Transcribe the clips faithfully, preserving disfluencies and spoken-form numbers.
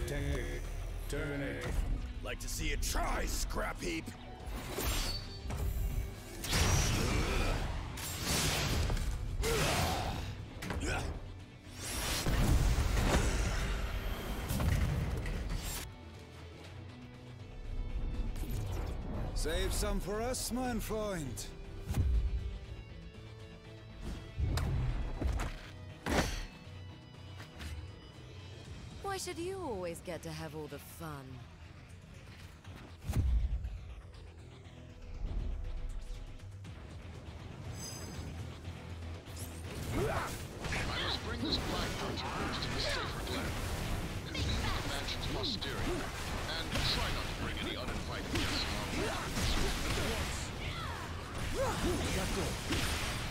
detected. Terminate. Like to see it try, scrap heap! Save some for us, mein Freund. Why should you always get to have all the fun? I must bring this black hunter to the safer glen. Invade the mansion's posterior, and try not to bring any uninvited guests along.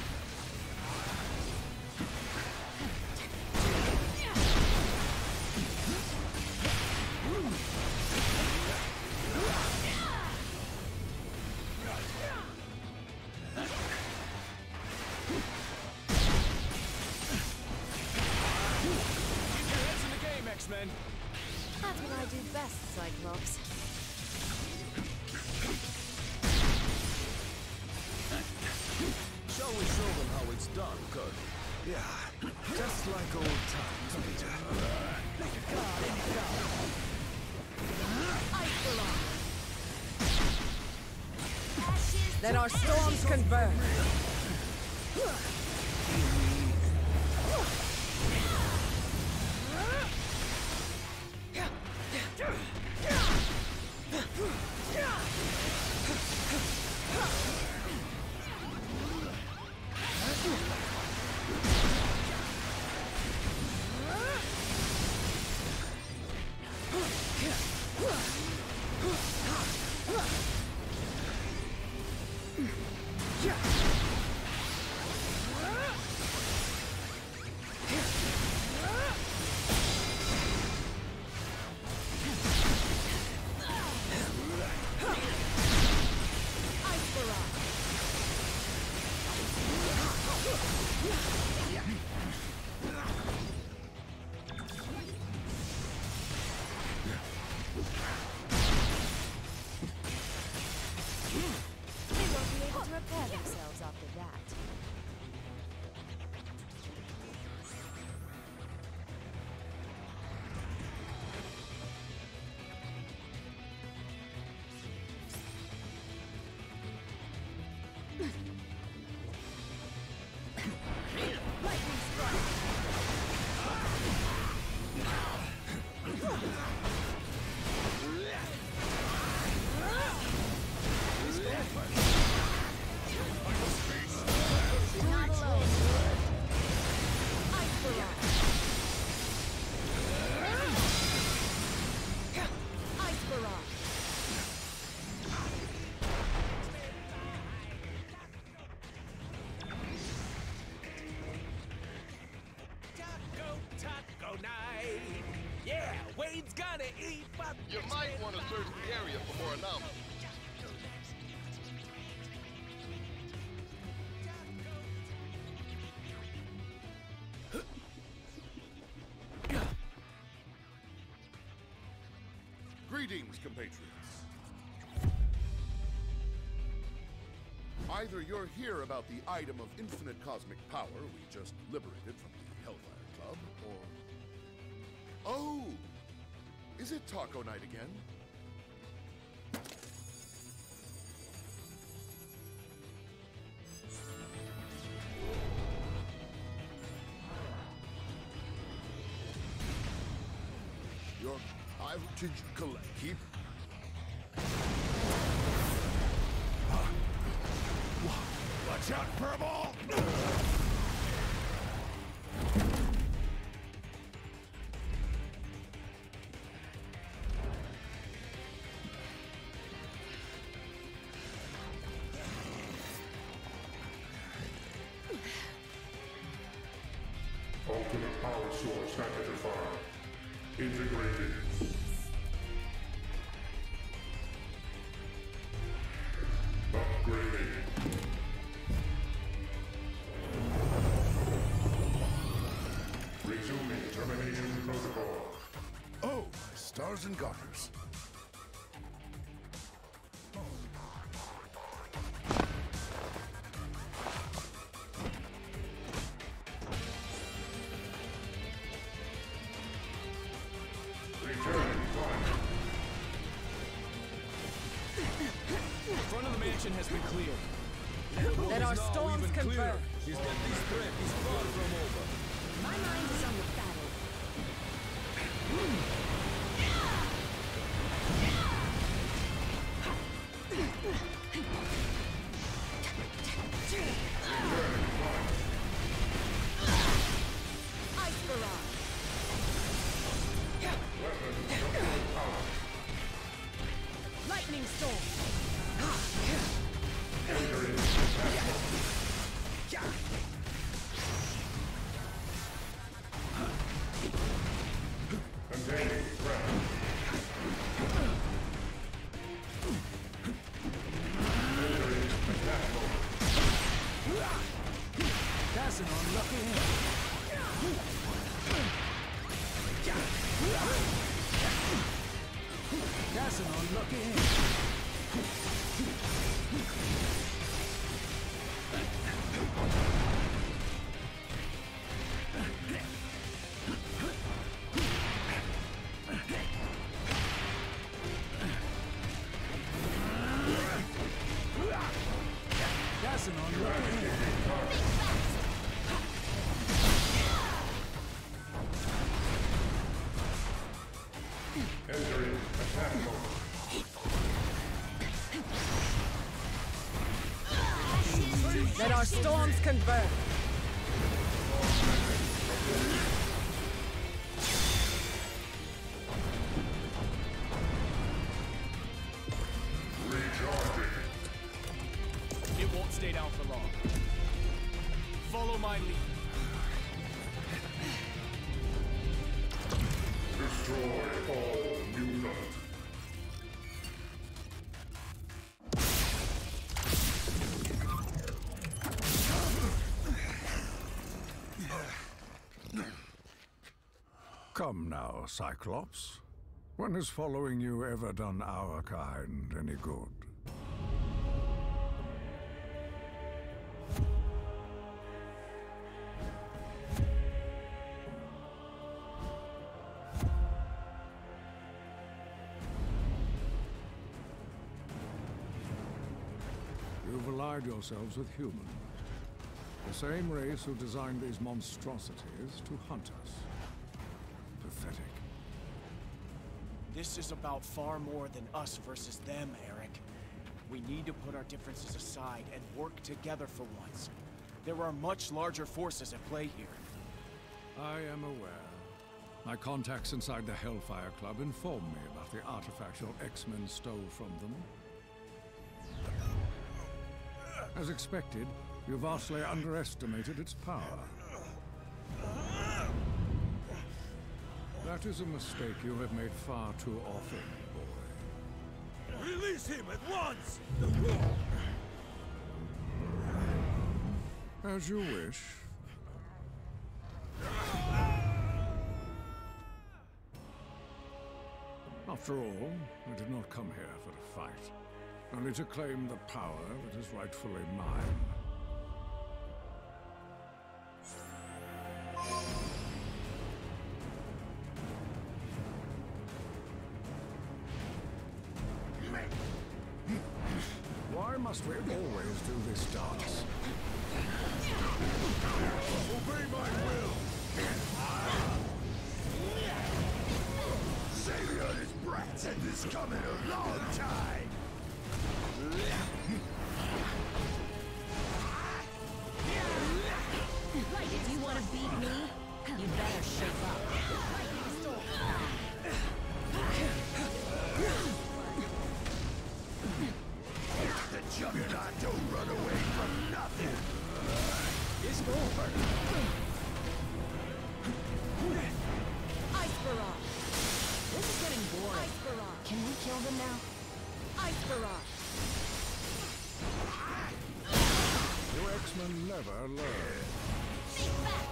X-Men! That's what I do best, Cyclops. Shall we show them how it's done, Kirk? Yeah, just like old times, Peter. Then our storms converge. You might want to search the area for more anomalies. Greetings, compatriots. Either you're here about the item of infinite cosmic power we just liberated from the Hellfire Club, or... Oh! Is it Taco Night again? Your outage collect. Keep. Watch out, Furball! Ultimate power source identified. Integrated. Upgraded. Resuming termination protocol. Oh, my Stars and garters. Front of the mansion has been cleared. Let our storms converge. She's got this threat is far from over. My mind is on the battle. Ice barrage. Lightning storm. Containing threat. Entering attack mode. That's an unlucky hand. That's an unlucky hand. That's an unlucky hand. Entering attack mode. Let our storms converge. Recharging. It won't stay down for long. Follow my lead. Destroy all mutants. Come now, Cyclops. When has following you ever done our kind any good? You've allied yourselves with humans. The same race who designed these monstrosities to hunt us. Pathetic. This is about far more than us versus them, Eric. We need to put our differences aside and work together for once. There are much larger forces at play here. I am aware. My contacts inside the Hellfire Club informed me about the artifact your X-Men stole from them. As expected, you vastly underestimated its power. That is a mistake you have made far too often, boy. Release him at once! As you wish. After all, I did not come here for a fight, only to claim the power that is rightfully mine. Why must we always do this dance? Obey my will! Xavier and his brats had this coming a long time! Do you want to beat me? You better shape up. The Juggernaut don't run away from nothing! It's over. Ice barrage. This is getting boring. Ice barrage. Can we kill them now? Ice barrage. You X-Men never learn. Think back.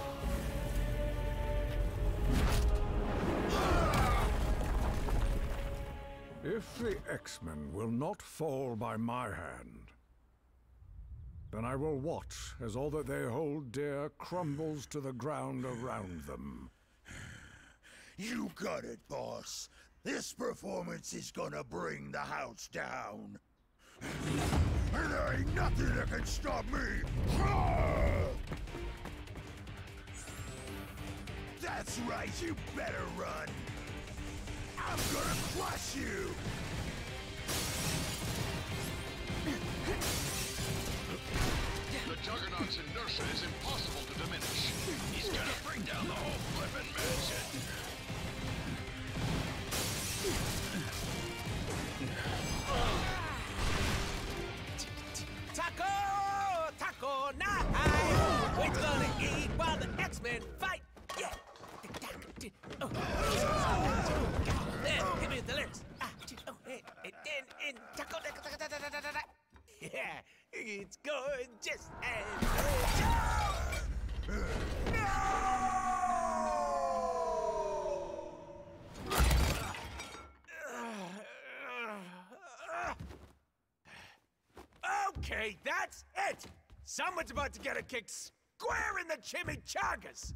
If the X-Men will not fall by my hand, then I will watch as all that they hold dear crumbles to the ground around them. You got it, boss. This performance is gonna bring the house down. And there ain't nothing that can stop me! That's right, you better run! I'm gonna crush you! The Juggernaut's inertia is impossible to diminish. He's gonna bring down the whole flippin' mansion. Taco! Taco night! We're gonna eat while the X-Men fight! Yeah! Oh. There, give me the lyrics. Ah, oh, and, and, and taco, taco, taco, taco, taco, taco. Yeah, it's gorgeous and... Okay, that's it! Someone's about to get a kick square in the chimichangas!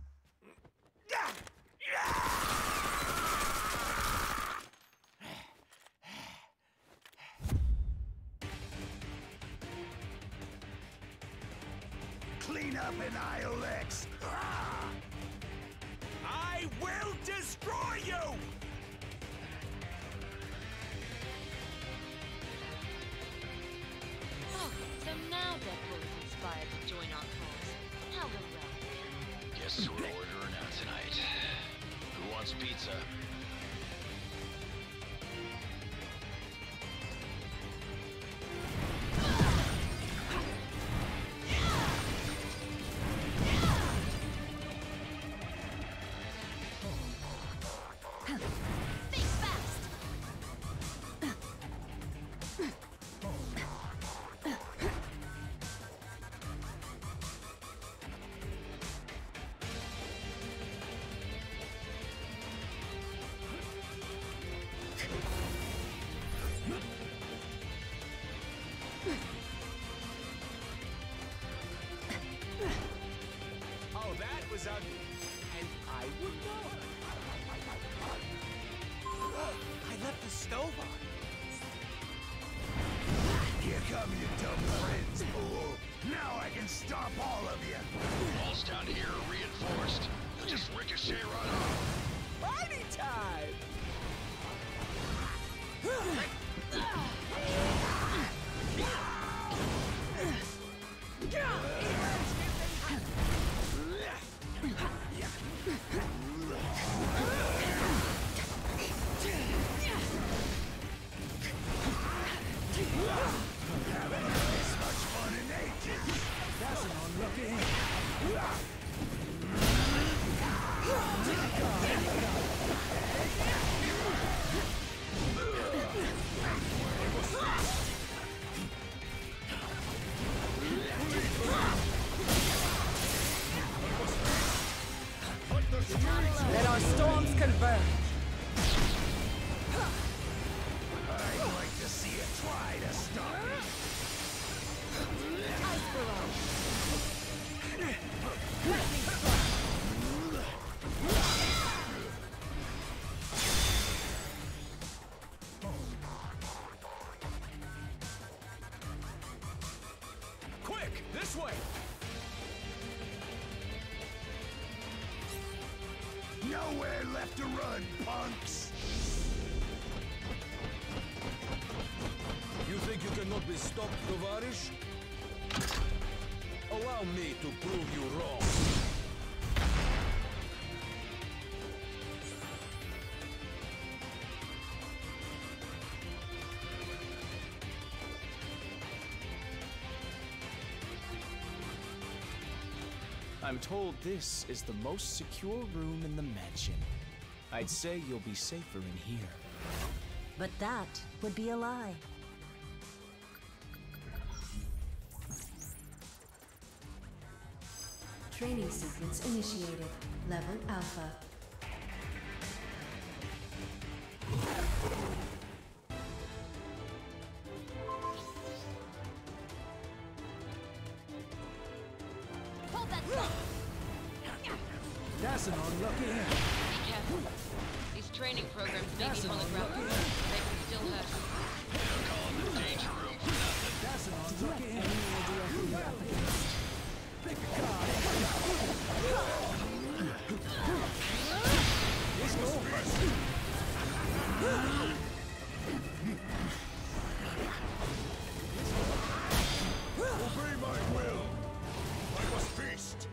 Clean up in I O X! I will destroy you! So now Deadpool is inspired to join our cause. How ironic. Guess we're ordering out tonight. Who wants pizza? Oh, that was ugly. And I would know. I left the stove on. Here come your dumb friends, fool! Now I can stop all of you! Walls down here are reinforced. They'll just ricochet right off. Party time! Haven't had this much fun in ages! That's an unlucky hand. Let our storms converge. I'd like to see it try to stop me! Ice barrage. Quick, this way! Nowhere left to run, punks! You think you cannot be stopped, Tovarish? Allow me to prove you wrong. I'm told this is the most secure room in the mansion. I'd say you'll be safer in here. But that would be a lie. Training sequence initiated. Level Alpha. That's an unlucky hand. Be careful. These training programs may be holographic. They can still hurt you. They don't call it the danger room for nothing. That's an unlucky hand. Any idea who you're up against? Pick a card. It's over. Obey my will. I must feast.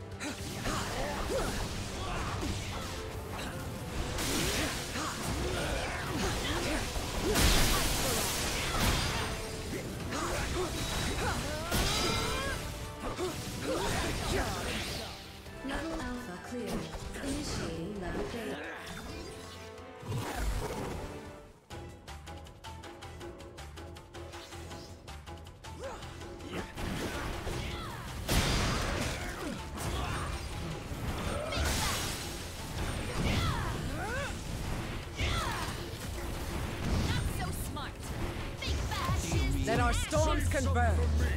Level Alpha clear. Initiating level Beta. Let our storms converge.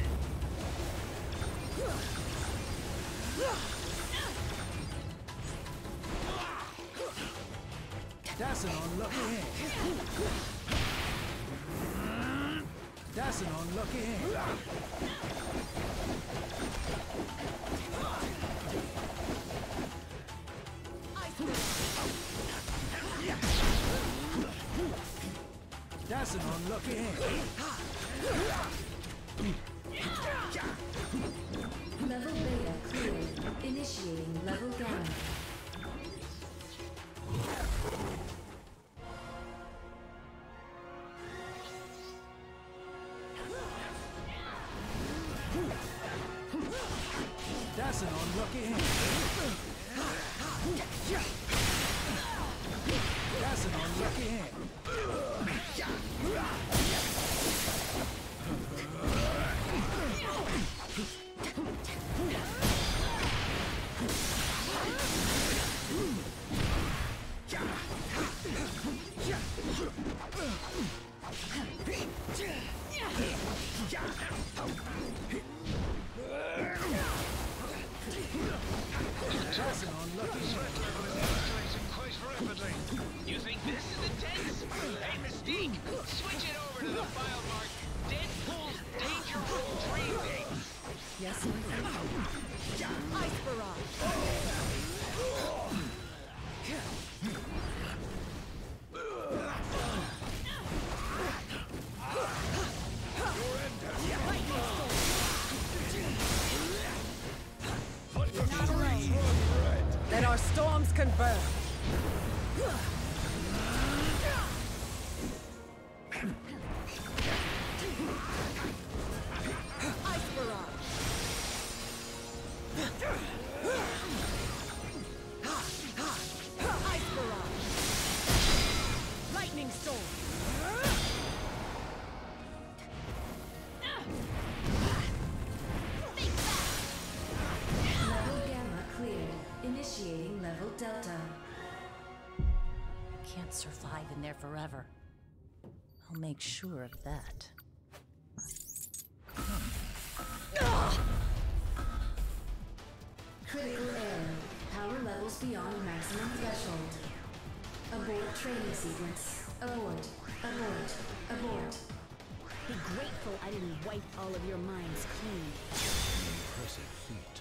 That's an unlucky hand. That's an unlucky hand. That's an unlucky hand. Level Beta cleared. Initiating level Gamma. That's an unlucky hand. That's an unlucky hand. That's an unlucky hand. Quite rapidly. You think this is intense? Hey, Mystique, switch it over to the file marked Deadpool's Danger Room Training. Yes, my friend. Ice barrage. Let our storms converge. Ice barrage. Ice barrage. Lightning storm. Level Gamma cleared. Initiating level Delta. Can't survive in there forever. I'll make sure of that. Critical error. Power levels beyond maximum threshold. Abort training sequence. Abort. Abort. Abort. Be grateful I didn't wipe all of your minds clean. Impressive feat.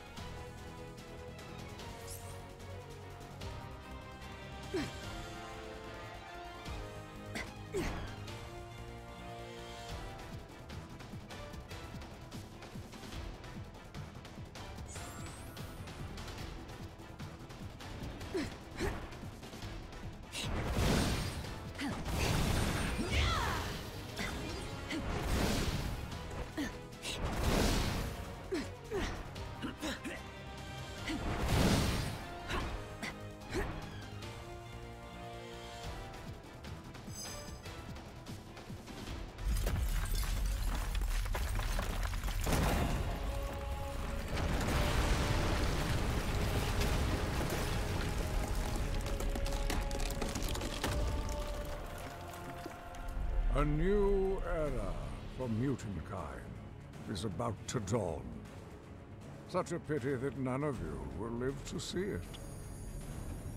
A new era for mutant kind is about to dawn. Such a pity that none of you will live to see it.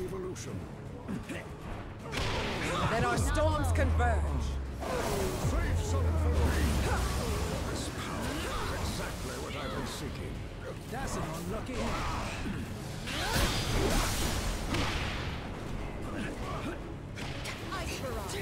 evolution. Then our storms converge. Save some for me! This power is exactly what I've been seeking. That's an unlucky hand. Ice barrage.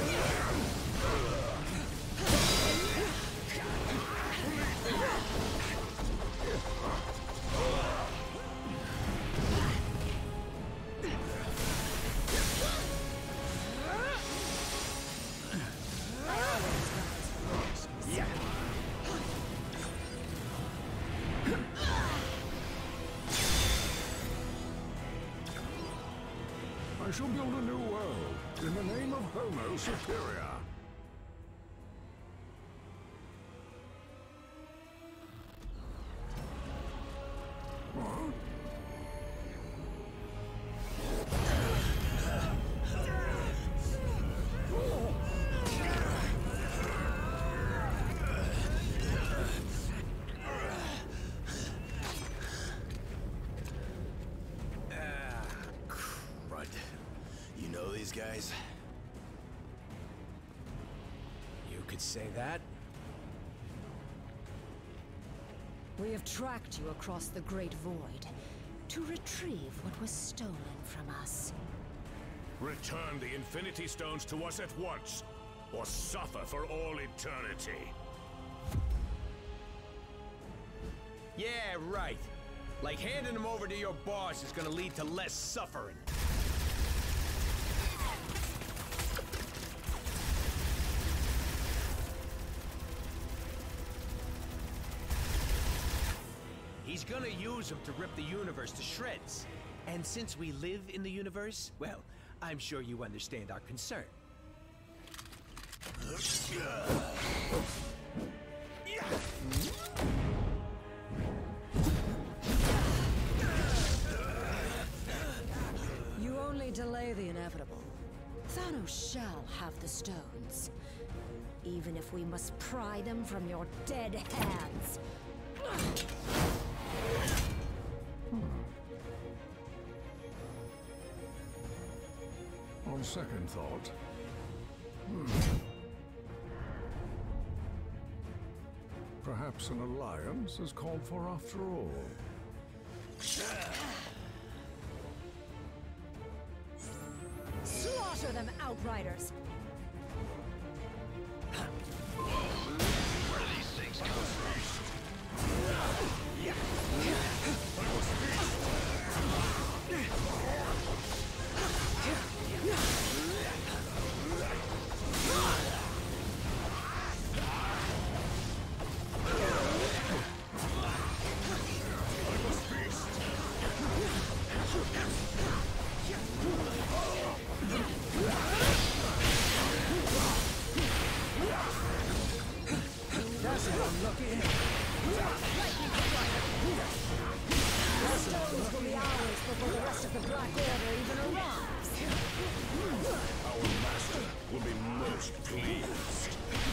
I shall build a new world in the name of Homo Superior. What? You know these guys? You could say that. We have tracked you across the Great Void to retrieve what was stolen from us. Return the Infinity Stones to us at once, or suffer for all eternity. Yeah, right. Like handing them over to your boss is gonna lead to less suffering. He's gonna use them to rip the universe to shreds. And since we live in the universe, well, I'm sure you understand our concern. You only delay the inevitable. Thanos shall have the stones. Even if we must pry them from your dead hands. On second thought, hmm. Perhaps an alliance is called for after all. Slaughter them, Outriders! Where do these things come from? That's an unlucky hand. The stones will be ours before the rest of the Black Order even arrives. Our master will be most pleased.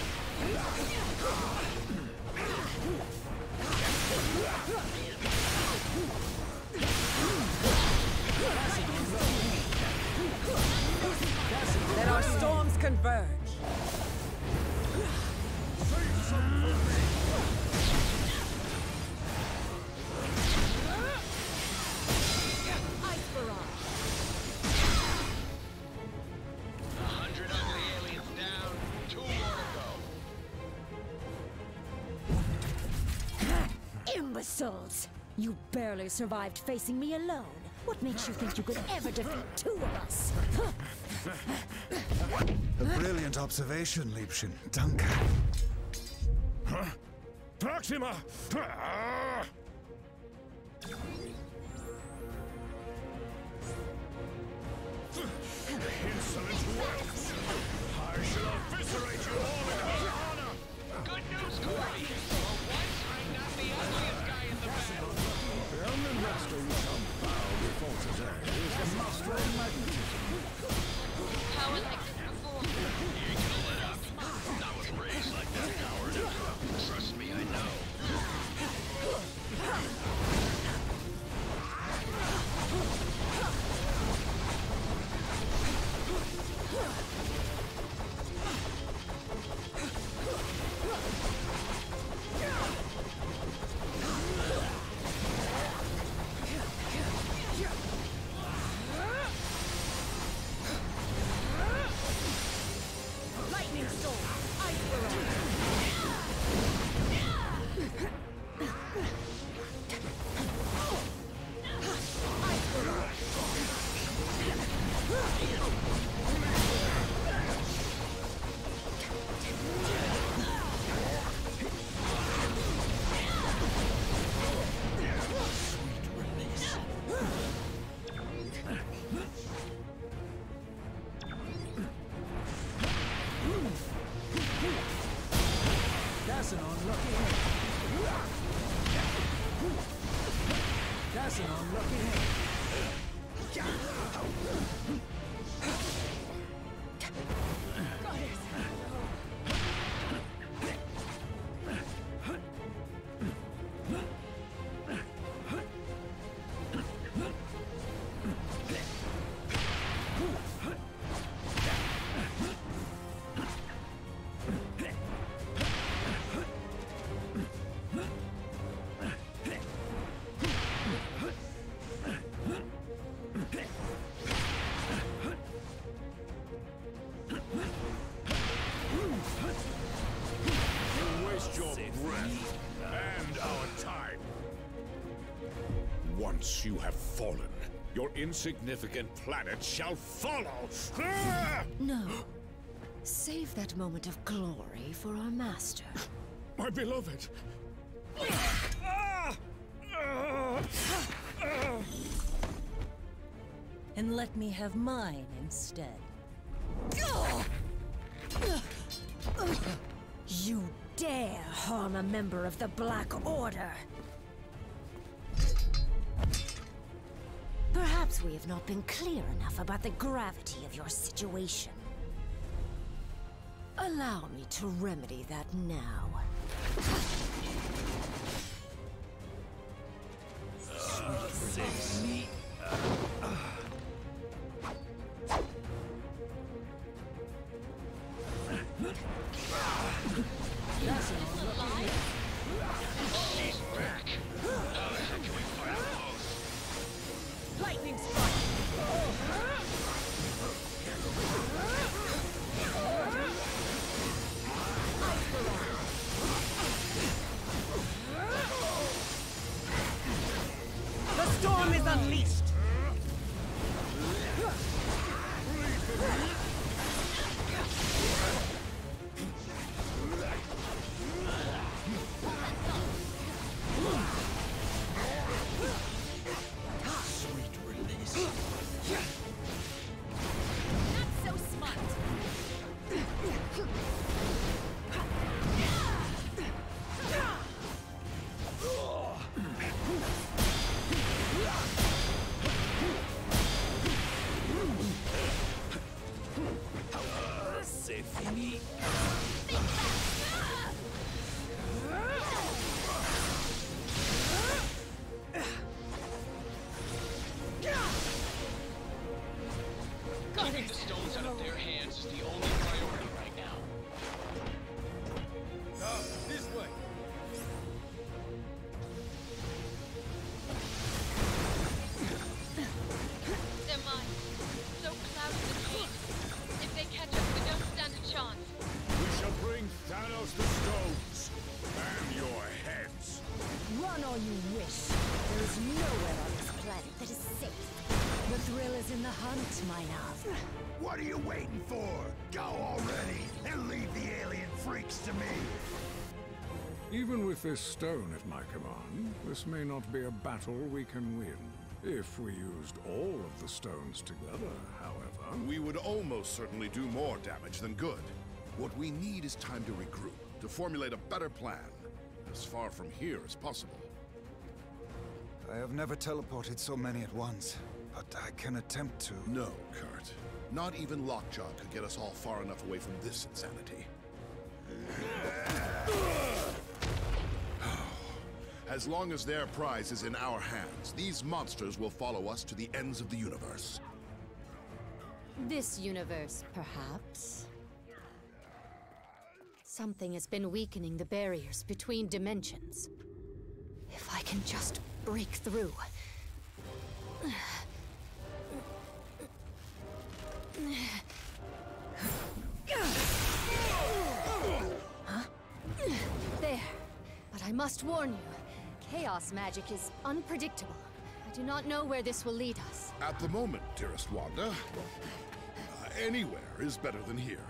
Then our storms converge. Ice barrage. A hundred ugly aliens down, two more to go. Imbeciles! You barely survived facing me alone. What makes you think you could ever defeat two of us? A brilliant observation, Liebchen. Danke. Huh? Proxima! Ah! Insolent whelps! I shall eviscerate you all in her honor! Good news, Corey! For once, I'm not the ugliest guy in the battle. The only master you shall bow before today is the master of magnetism. Power like this before. You ain't gonna let up. Not with rays like that, Howard. Trust me, I know. have fallen. Your insignificant planet shall follow! No. Save that moment of glory for our master. My beloved! And let me have mine instead. You dare harm a member of the Black Order! Perhaps we have not been clear enough about the gravity of your situation. Allow me to remedy that now. Six. She's back. How the heck can we fight them both? Lightning strike! The storm is unleashed! Sweet release. Not so smart! C'est fini. Keeping the stones out of their hands is the only priority right now. Uh, this way. They're mine. So clouded and chained. If they catch us, we don't stand a chance. We shall bring Thanos the stones and your heads. Run all you wish. There is nowhere on this planet that is safe. The thrill is in the hunt, my love. What are you waiting for? Go already, and leave the alien freaks to me! Even with this stone at my command, this may not be a battle we can win. If we used all of the stones together, however... We would almost certainly do more damage than good. What we need is time to regroup, to formulate a better plan, as far from here as possible. I have never teleported so many at once, but I can attempt to... No, Kurt. Not even Lockjaw could get us all far enough away from this insanity. As long as their prize is in our hands, these monsters will follow us to the ends of the universe. This universe, perhaps. Something has been weakening the barriers between dimensions. If I can just break through. Huh? There. But I must warn you, chaos magic is unpredictable. I do not know where this will lead us. At the moment, dearest Wanda, uh, anywhere is better than here.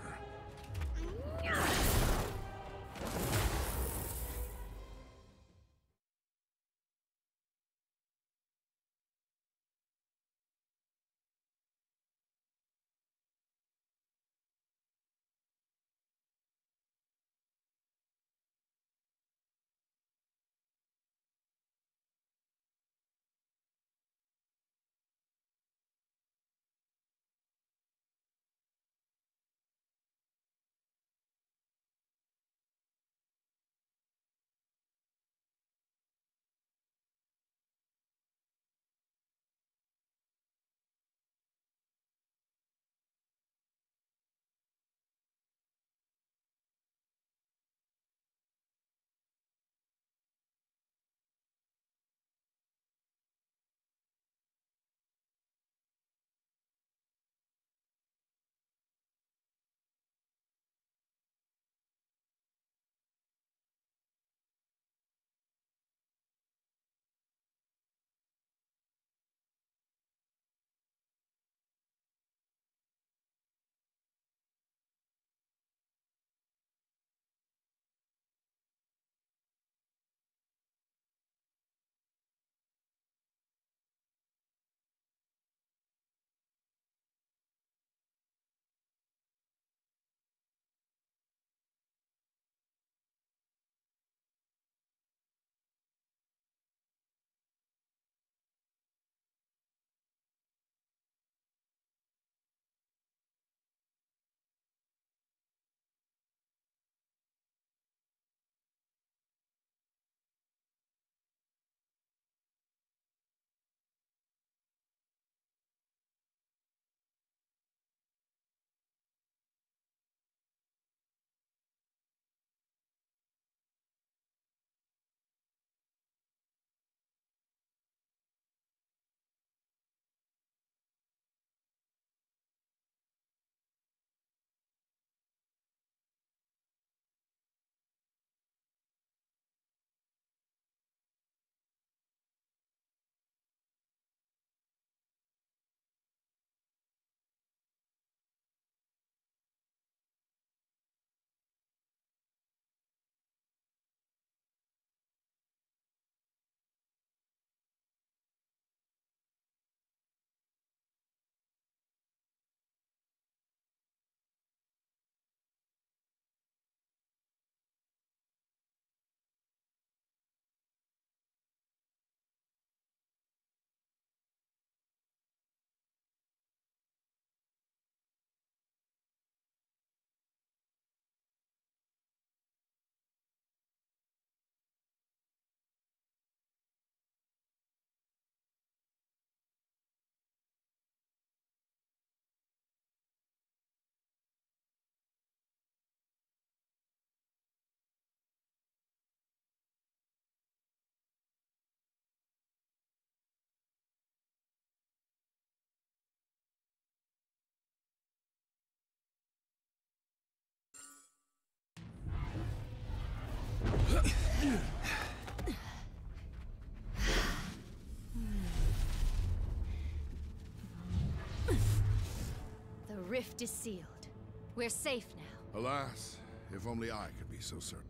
rift is sealed. We're safe now. Alas, if only I could be so certain.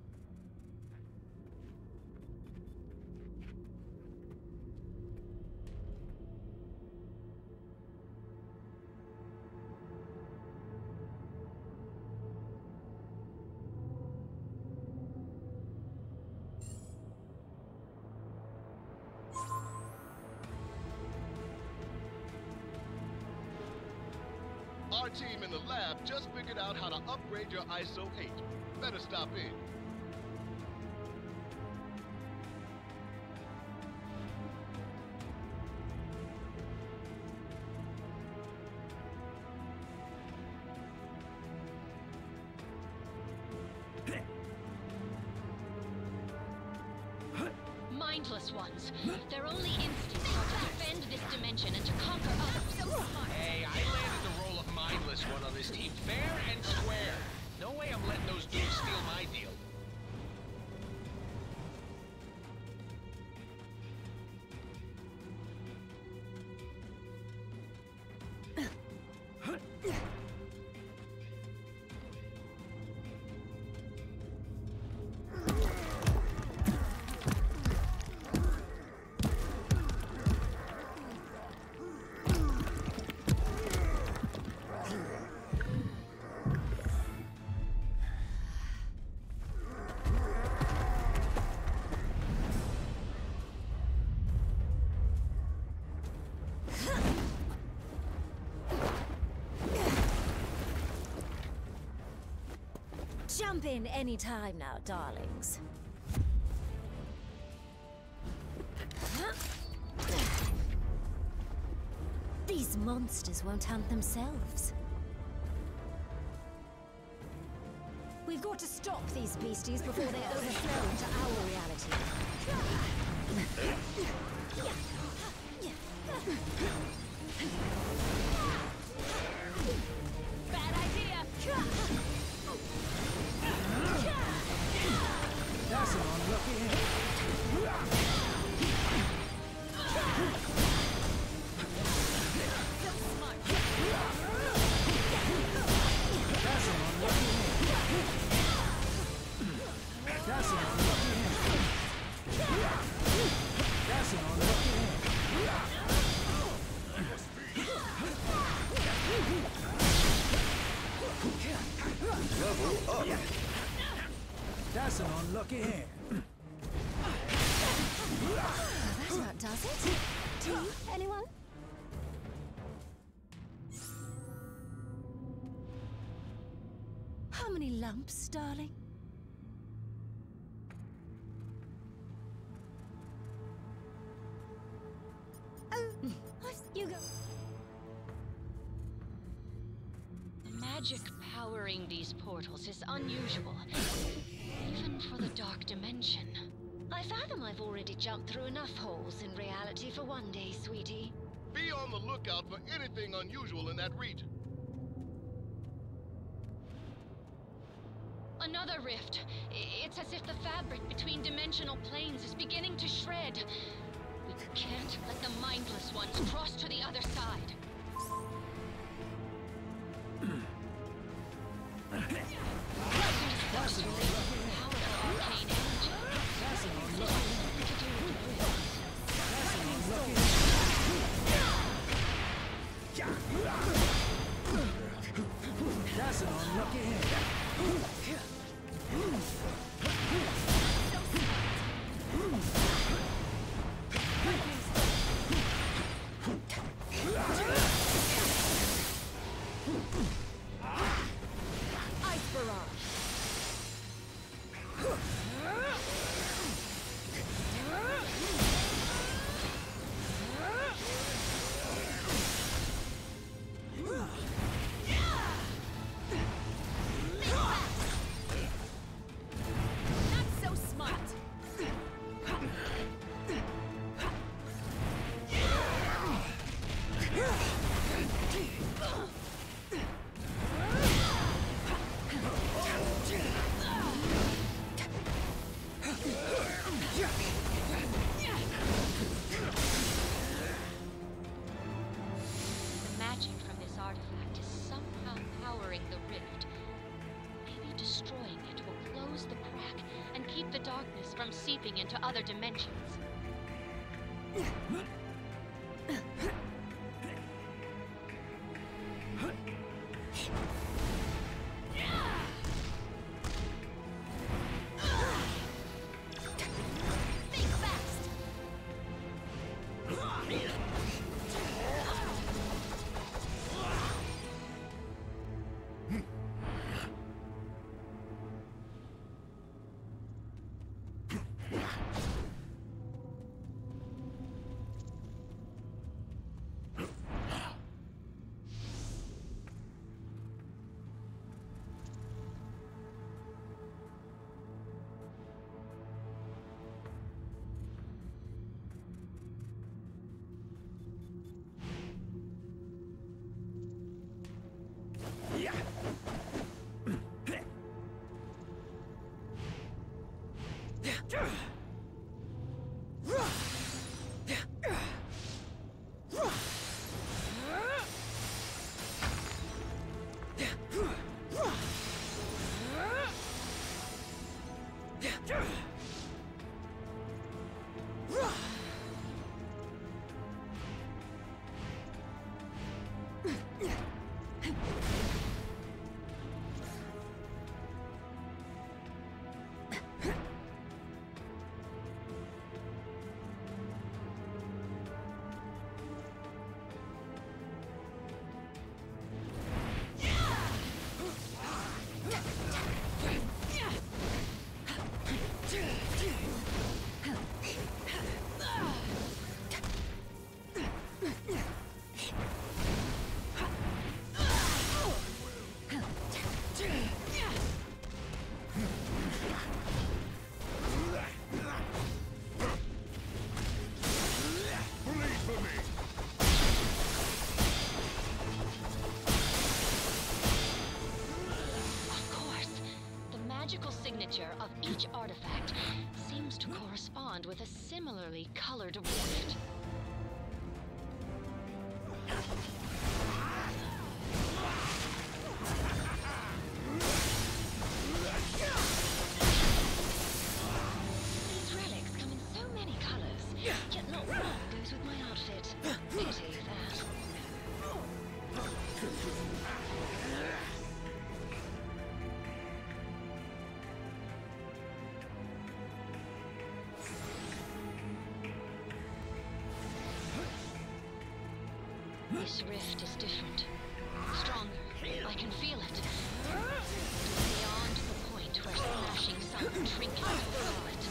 Our team in the lab just figured out how to upgrade your I S O eight. Better stop in. Mindless ones. Their only instincts are to defend this dimension and to conquer others. Hey, I landed the role of mindless one on this team, fair and square. No way I'm letting those dudes steal my deal. Jump in any time now, darlings. These monsters won't hunt themselves. We've got to stop these beasties before they overflow into our reality. Bad idea! That's an unlucky hit. That's an unlucky hit. That's an unlucky hit. That's an unlucky hit. Level up. That's an unlucky hit. That about does it. Tea, anyone? How many lumps, darling? Oh, you go. The magic powering these portals is unusual, even for the Dark Dimension. I fathom I've already jumped through enough holes in reality for one day, sweetie. Be on the lookout for anything unusual in that region. Another rift. It's as if the fabric between dimensional planes is beginning to shred. We can't let the mindless ones cross to the other side. That's an unlucky hit. Arcane energy. That's an unlucky hit. To do with the rift. That's an unlucky hit. That's an unlucky hit. Ice barrage. The magic from this artifact is somewhat powering the rift. Maybe destroying it will close the crack and keep the darkness from seeping into other dimensions. Of each artifact seems to correspond with a similarly colored rift. These relics come in so many colors, yet not one goes with my outfit. Pity that. This rift is different. Stronger. I can feel it. Beyond the point where smashing some trinket will follow it.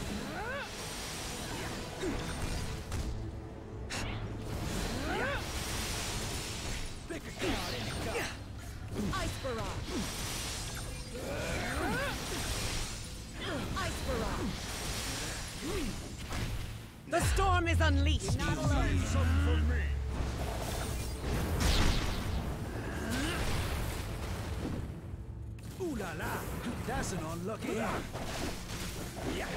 Pick a card and go. Ice barrage. Ice barrage. The storm is unleashed. You're not alone. Something for me. Ooh la la, that's an unlucky hit. Yeah.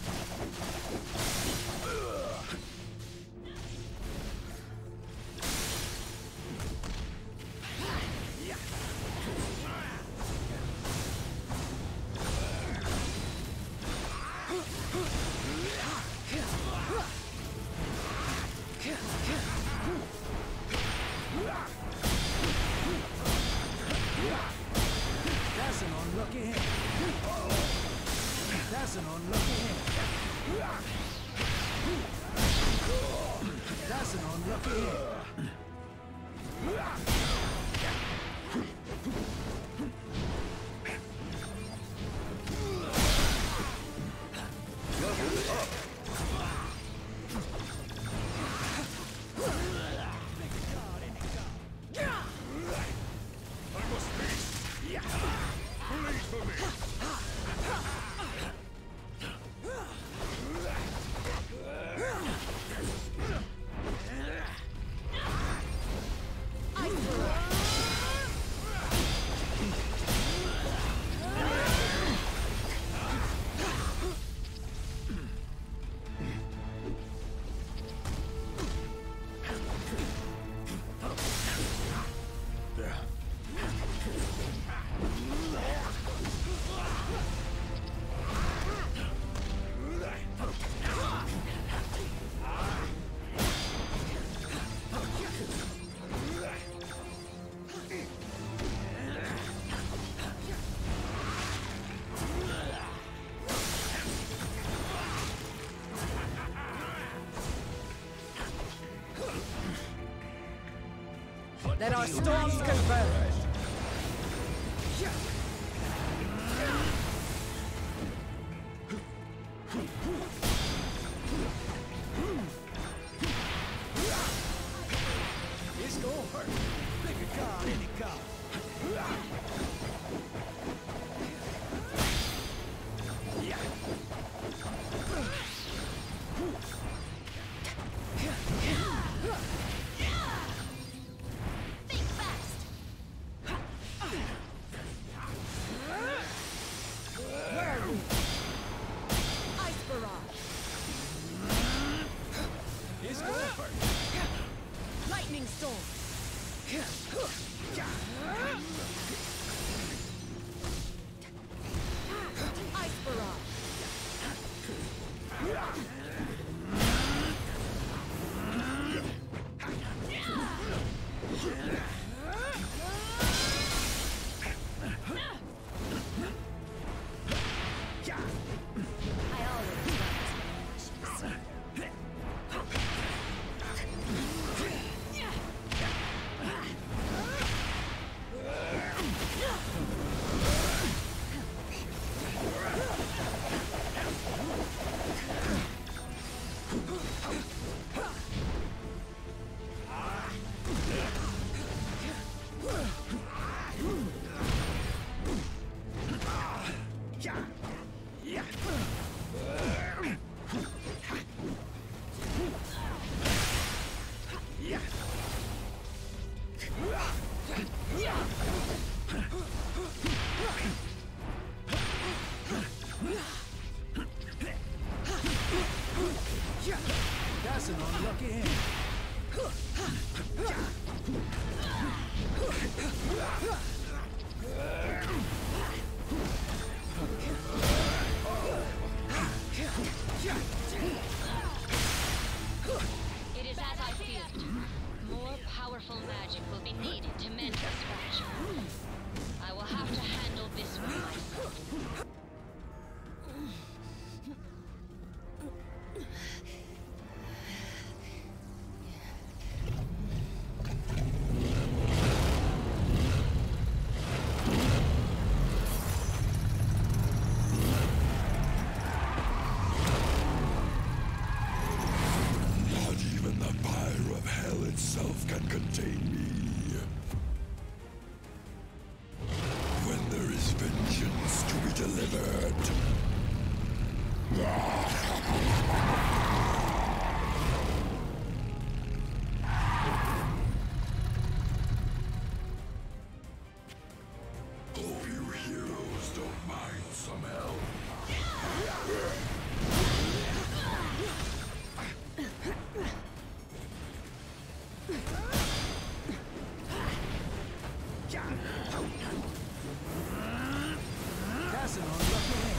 That's an unlucky hit. That's an unlucky hit. That's an unlucky hit. Level up. I must be. Please for me. There are storms converged. It's gonna hurt. Pick a card, any card. Yeah. Think fast! Ice barrage. It's gonna hurt. Lightning storm. Ice barrage. That's an unlucky hand. It is as I feared. More powerful magic will be needed to mend this fracture. I will have to handle this one myself. Not even the pyre of hell itself can contain me. When there is vengeance to be delivered. Hope you heroes don't mind some help. That's an unlucky hand.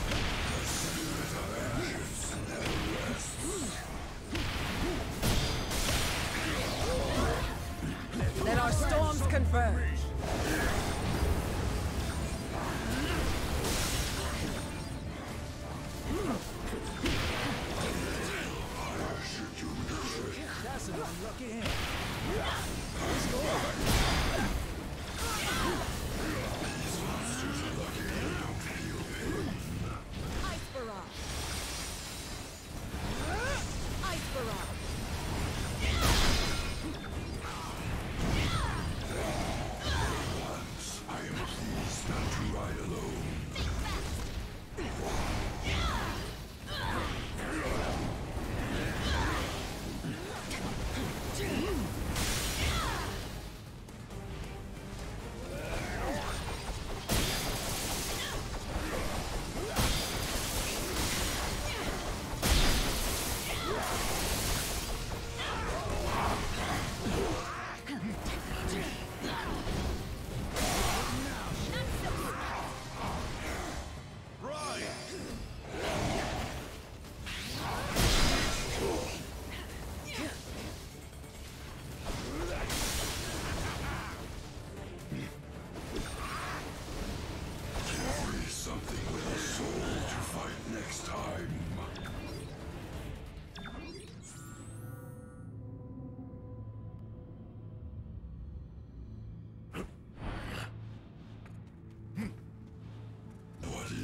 There are storms converged. That's an unlucky hand. It's gonna hurt. Ice barrage. Ice barrage.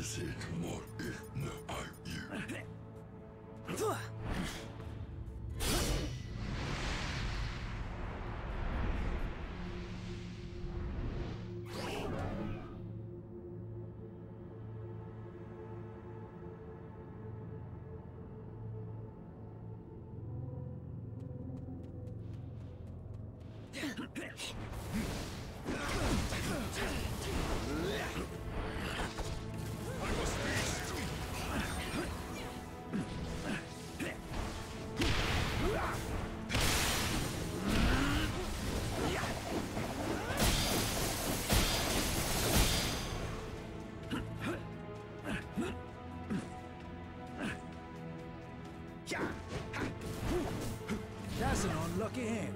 Is it more ignorant? That's an unlucky hand.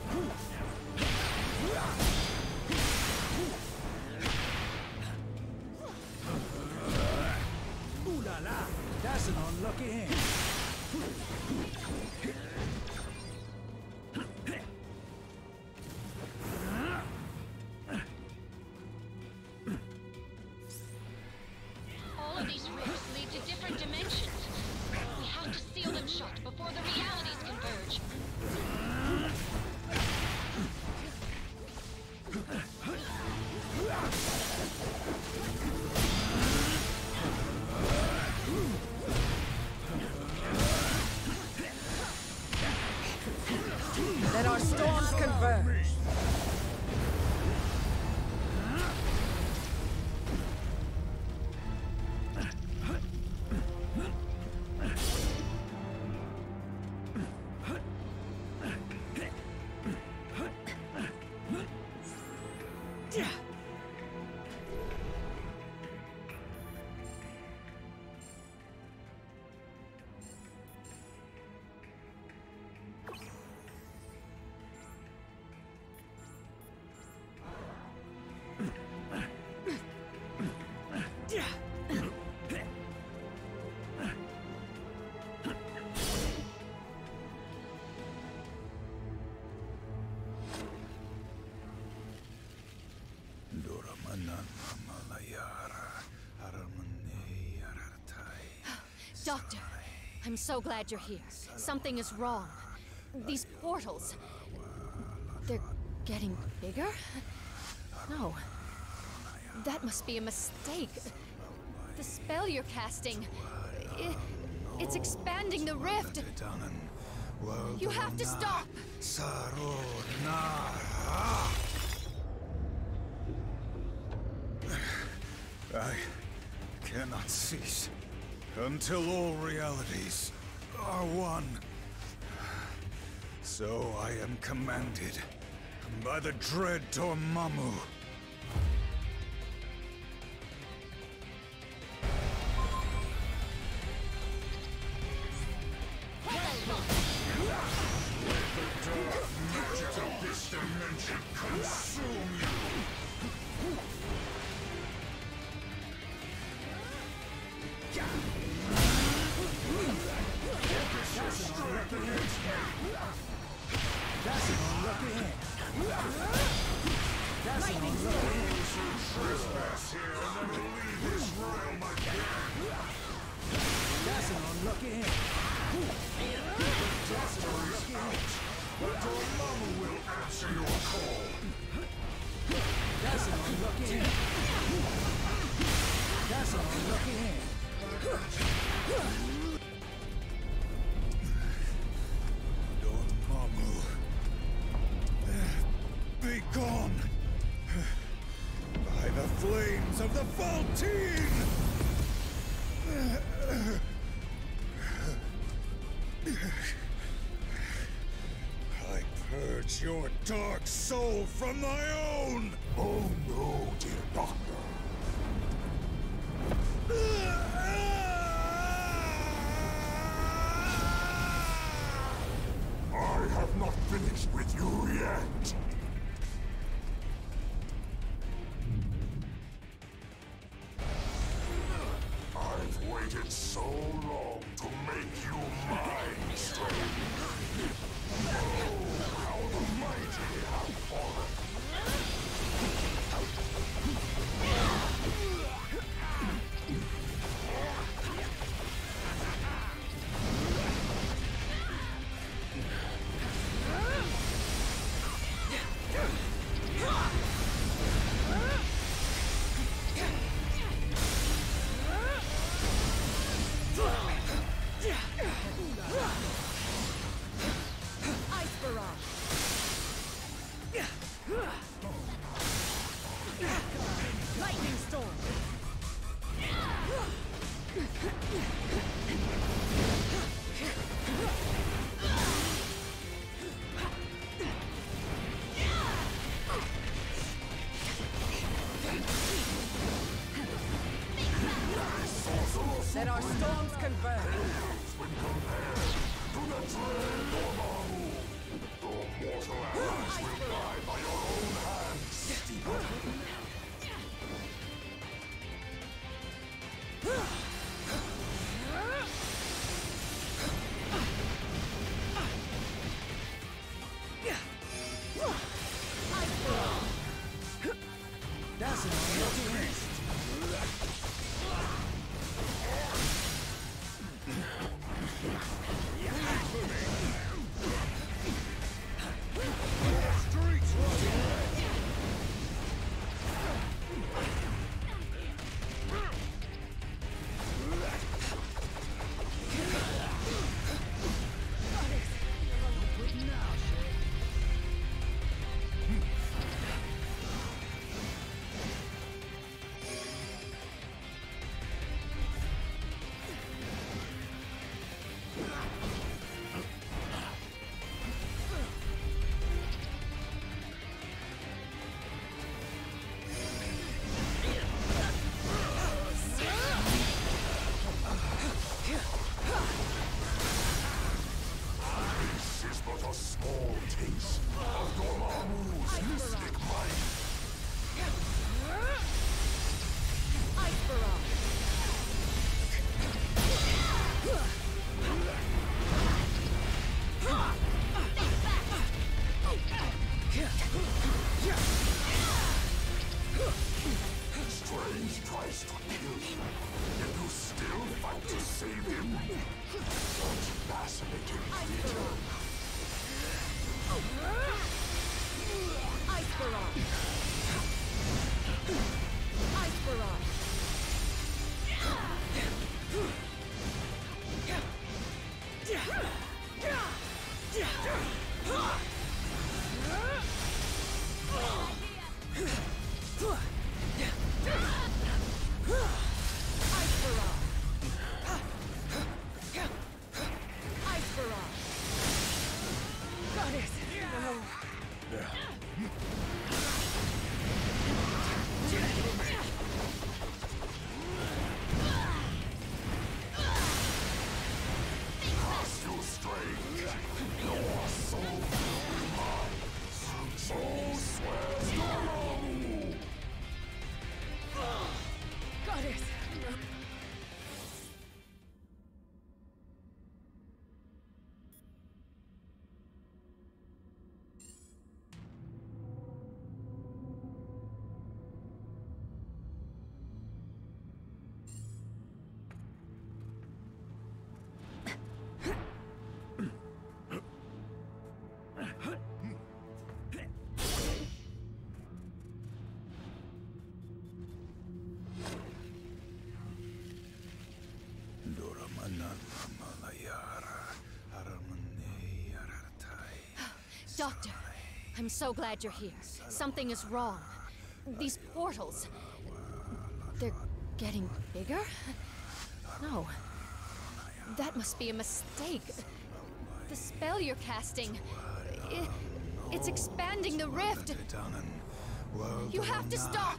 Ooh la la, that's an unlucky hand. All of these rifts lead to different dimensions. We have to seal them shut before the realities converge. Let our storms converge. Doctor, I'm so glad you're here. Something is wrong. These portals... they're getting bigger? No. That must be a mistake. The spell you're casting... It, it's expanding the rift. You have to stop! I cannot cease until all realities are one. So I am commanded by the dread Dormammu. Magic of this dimension consume you! That's an unlucky hand. That's an unlucky hand. Trespass here and never leave this realm again. That's an unlucky hand. That's an unlucky hand. But Dormammu will answer your call. That's an unlucky hand. That's an unlucky hand. Dormammu, be gone by the flames of the Faltine! I purge your dark soul from my own! Oh no, dear Doctor. I have not finished with you yet. I've waited so long to make you mine, Strange. Oh, how the mighty have fallen. Let our storms converge. When compared to the dread Dormammu, your mortal allies will die by your own hands. That's an unlucky hit. Strange tries to kill you, yet you still fight to save him. Such fascinating feature. Ice Barrage! Ice Barrage! Doctor, I'm so glad you're here. Something is wrong. These portals... they're getting bigger? No. That must be a mistake. The spell you're casting... It, it's expanding the rift. You have to stop!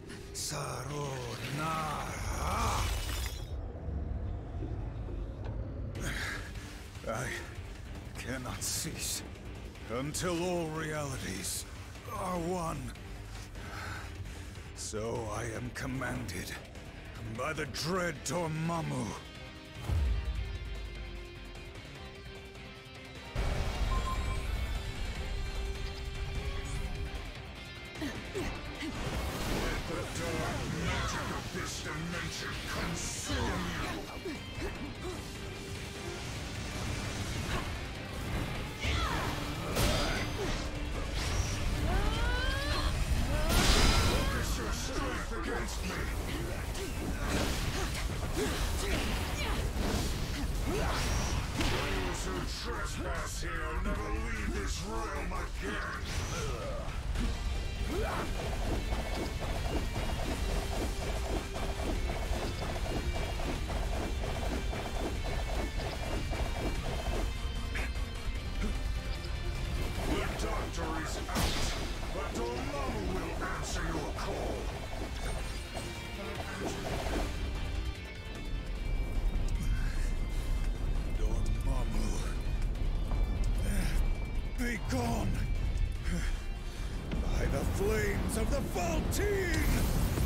I cannot cease until all realities are one. So I am commanded by the dread Dormammu. Let the dark magic of this dimension consume you! Focus your strength against me! Those who trespass here will never leave this realm again! The doctor is out, but Dormammu will answer your call. flames of the Faltine!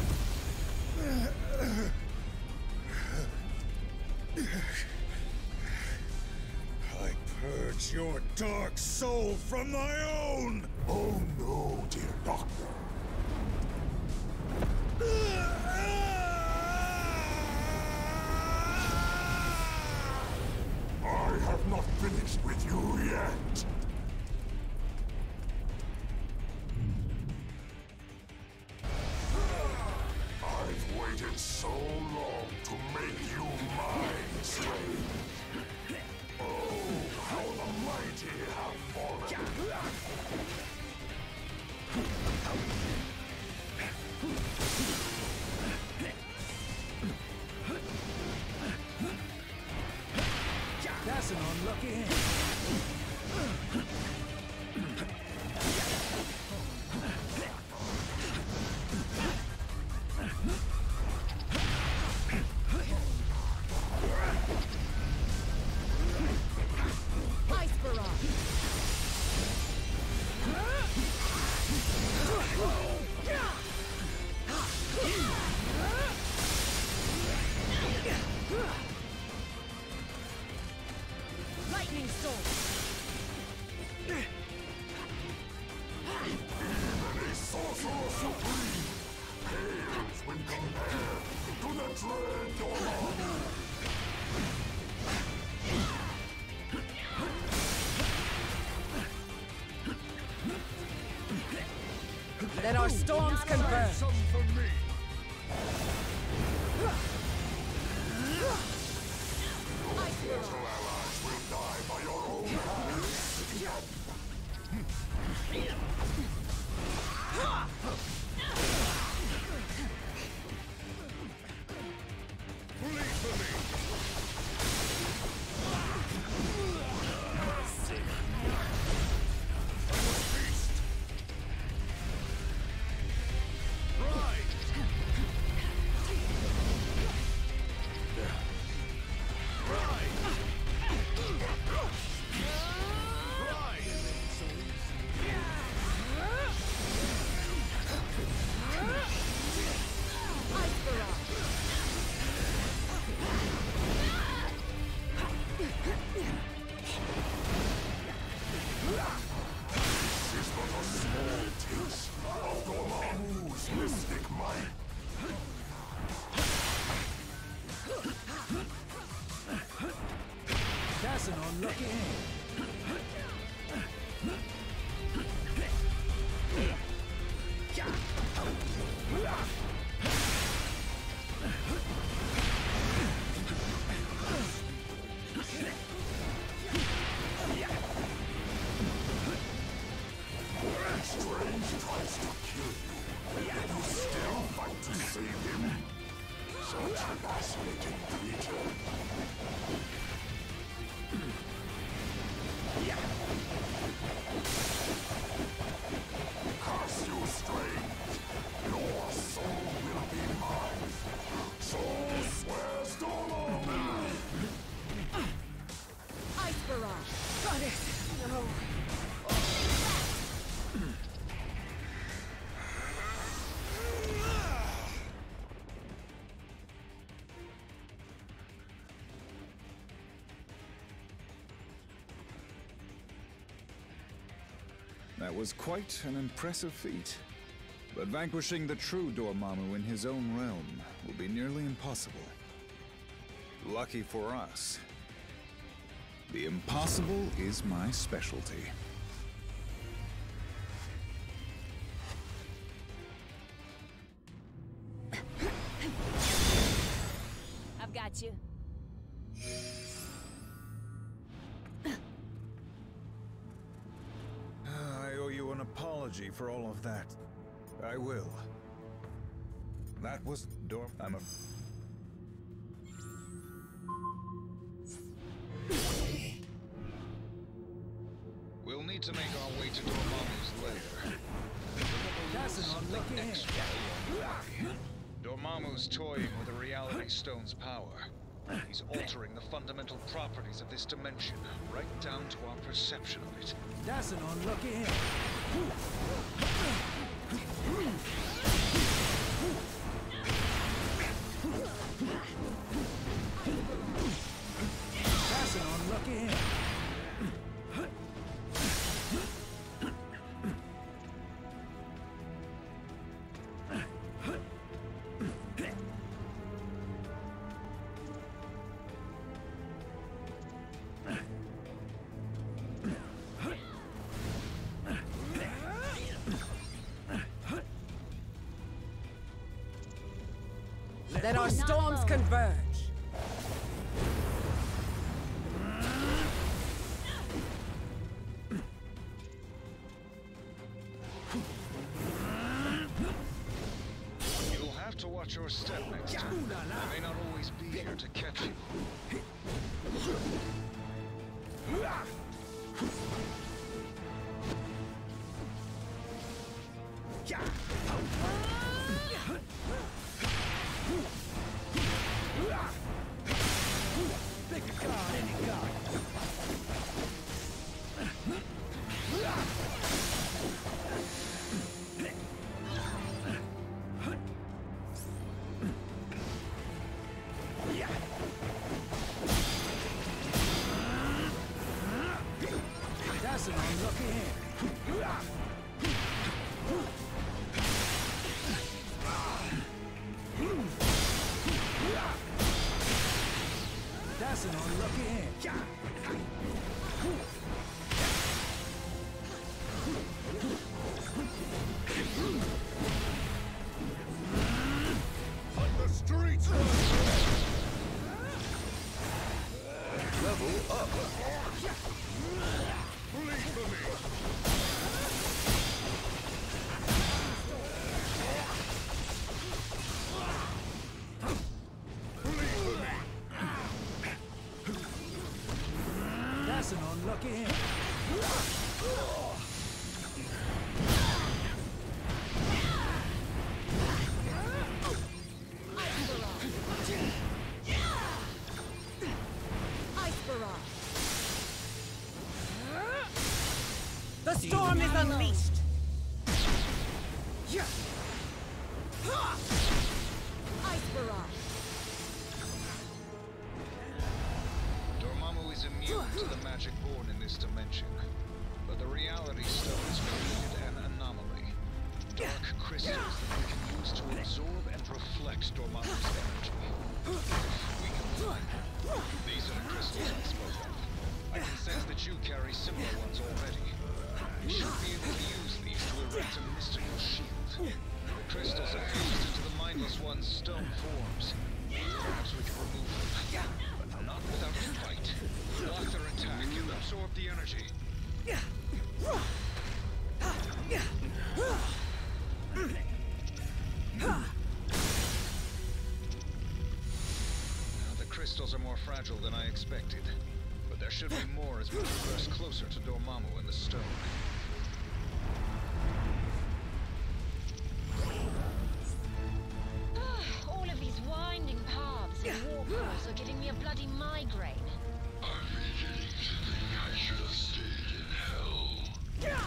I purge your dark soul from my own! Oh no, dear Doctor. I have not finished with you yet. I've waited so long to make you mine, slave. Oh, how the mighty have fallen. That's an unlucky hand. Ice barrage. Lightning storm. Even a sorcerer supreme pales when compared to the dread Dormammu. Let our storms converge. Some for me. Mortal allies will die by your own hands. Please for me. Feast. Right. This is but a small taste of Dormammu's mystic might. That's an unlucky hand. Strange tries to kill you, yet you still fight to save him. Such a fascinating creature. Curse you, strange. Your soul will be mine. So swears Dormammu. Ice barrage. Got it. No. That was quite an impressive feat. But vanquishing the true Dormammu in his own realm will be nearly impossible. Lucky for us, the impossible is my specialty. I've got you. I owe you an apology for all of that. I will. That was Dorm. I'm a. We'll need to make our way to Dormammu's lair. That's an unlucky hand. Dormammu's toying with the Reality Stone's power. He's altering the fundamental properties of this dimension, right down to our perception of it. That's an unlucky hand. Let our storms converge. You'll have to watch your step next time. I may not always be here to catch you. Pick a card, any card. That's an unlucky hand. That's an unlucky hand. On the streets! Level up! Please for me! That's an unlucky hand. Ice barrage. The storm is unleashed. Ice barrage. Dormammu is immune to the magic born in this dimension, but the Reality Stone has created an anomaly. Dark crystals that we can use to absorb and reflect Dormammu's energy. We can find them. These are the crystals I spoke of. I can sense that you carry similar ones already. You should be able to use these to erect a mystical shield. The crystals are fused into the Mindless One's stone forms. Perhaps we can remove them, but not without a fight. Block their attack and absorb the energy. The crystals are more fragile than I expected, but there should be more as we progress closer to Dormammu and the stone. All of these winding paths and walkways are giving me a bloody migraine. I'm beginning to think I should have stayed in hell.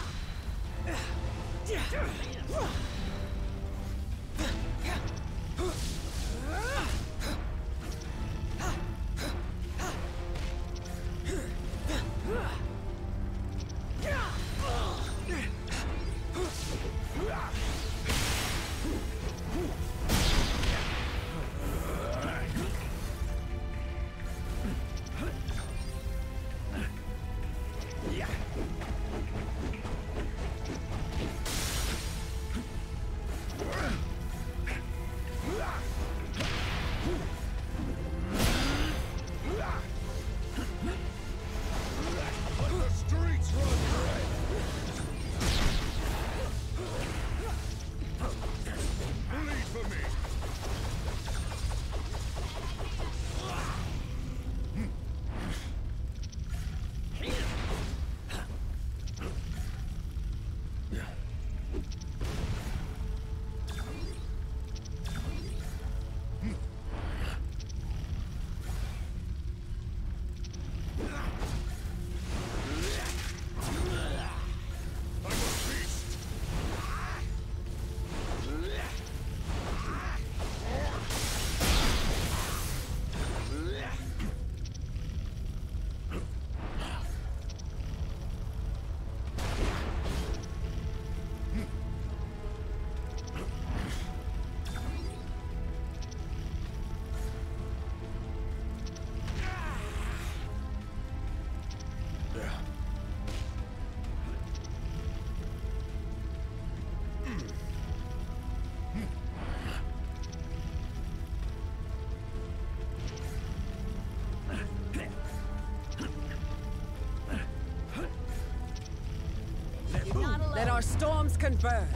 storms converge.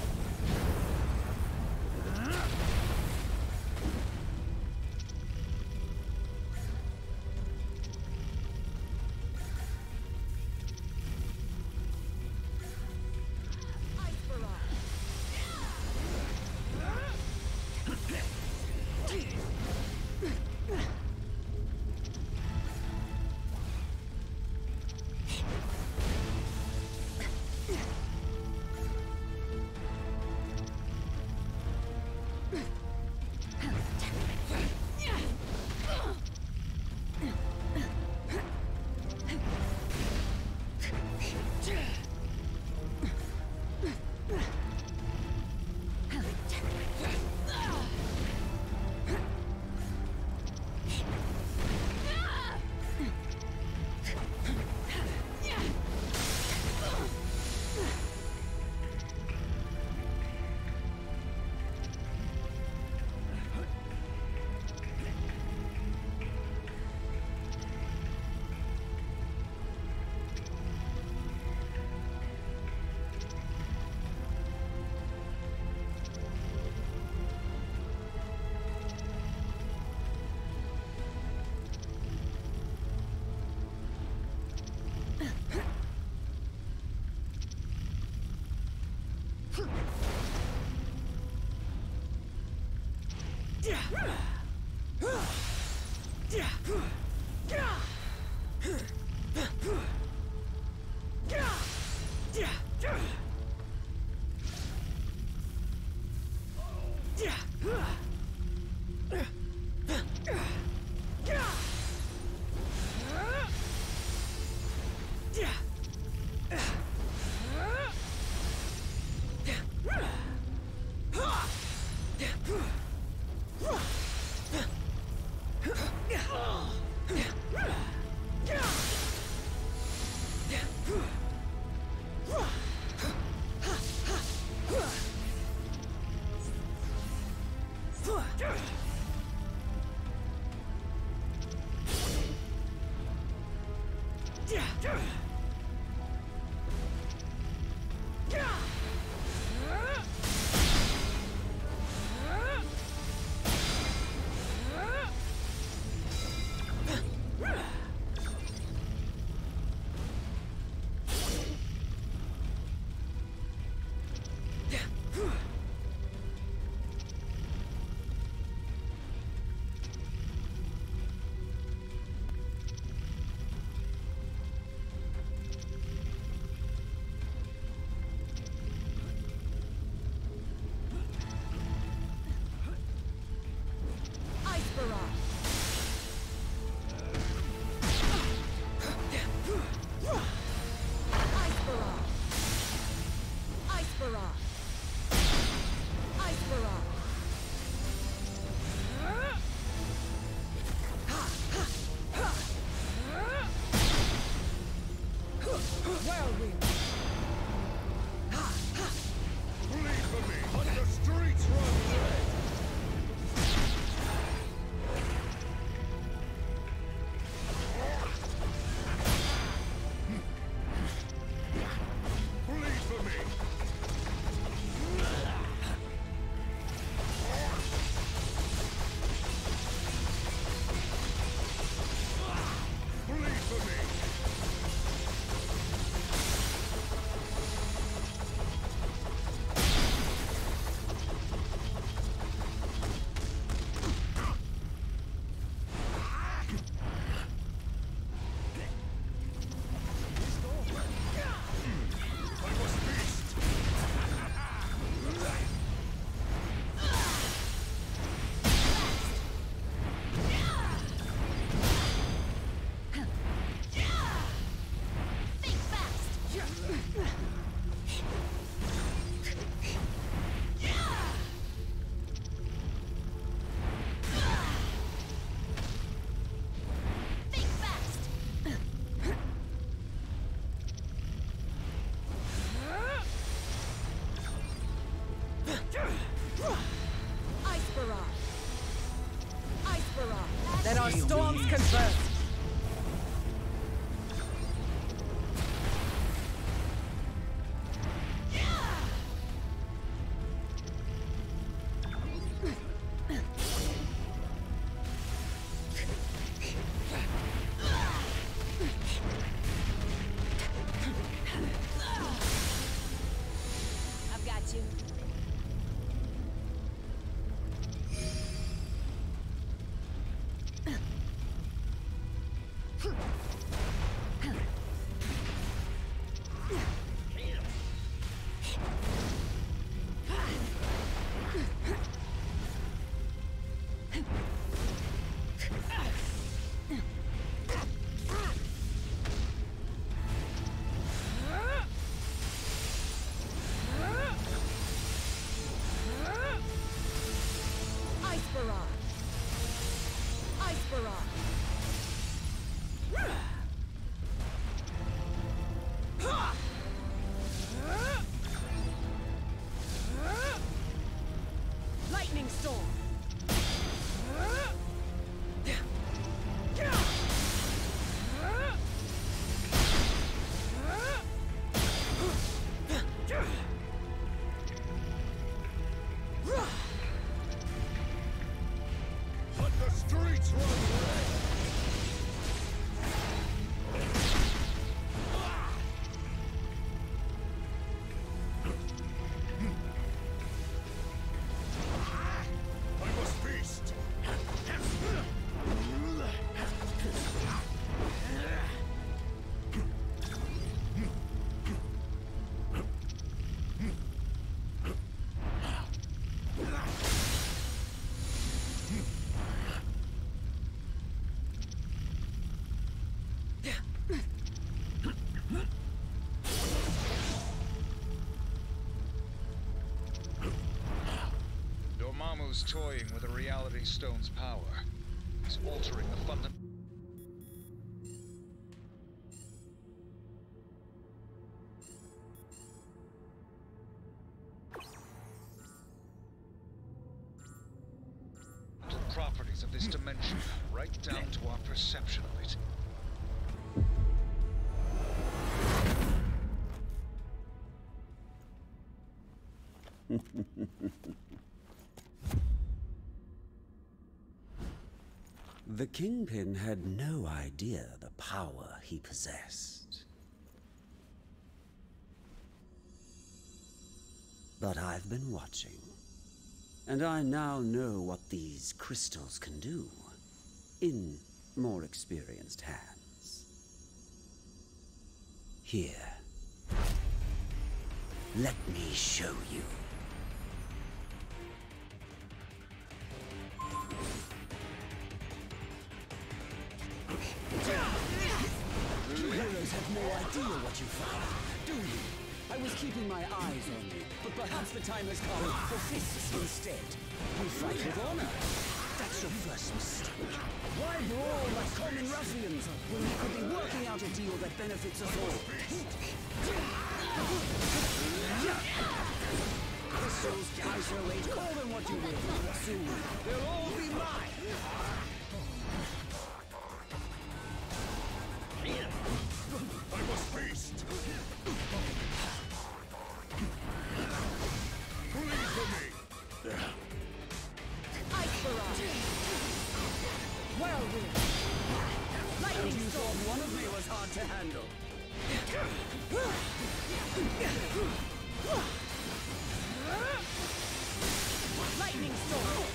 Let our storms converge. barrage! Ice barrage! Lightning storm! Let the streets run red! I must feast! Dormammu's toying with the Reality Stone's power. He's altering the fundamental. properties of this dimension, right down to our perception of it. The Kingpin had no idea the power he possessed. But I've been watching, and I now know what these crystals can do, in more experienced hands. Here, let me show you. You heroes have no idea what you found, do you? I was keeping my eyes on you, but perhaps the time has come for fists instead. You fight with honor. That's your first mistake. Why brawl like common ruffians when we could be working out a deal that benefits us all? Crystals, isolate, call them what you will. Soon, they'll all be mine. I must feast! Please for me! Ice barrage! Whirlwind! Lightning You storm! thought one of me was hard to handle. Lightning storm!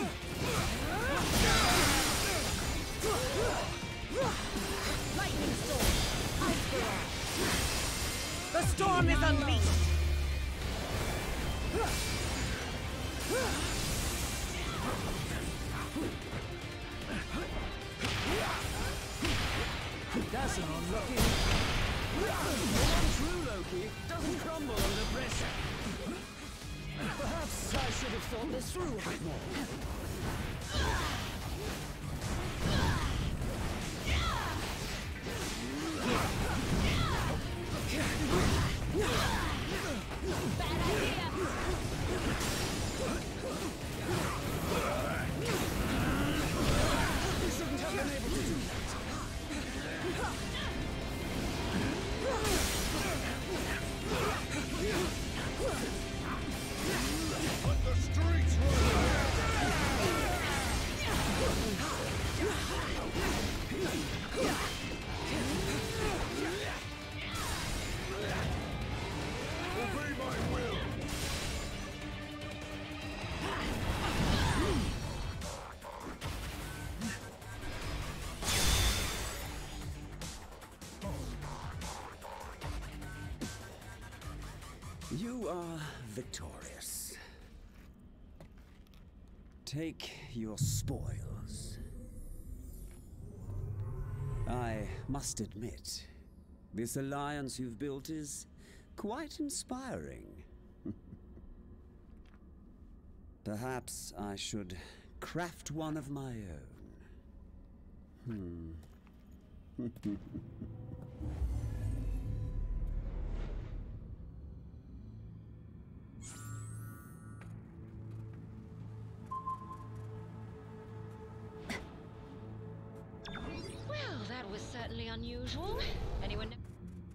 Lightning storm! Ice barrage! The storm is unleashed! That's an unlucky. One true Loki doesn't crumble under pressure. Perhaps I should have thought this through a bit more. Bad idea! You shouldn't have been able to do that. Let the streets run! Obey my will! You are victorious. Take your spoils. I must admit, this alliance you've built is quite inspiring. Perhaps I should craft one of my own. Hmm. Well, that was certainly unusual. Anyone know?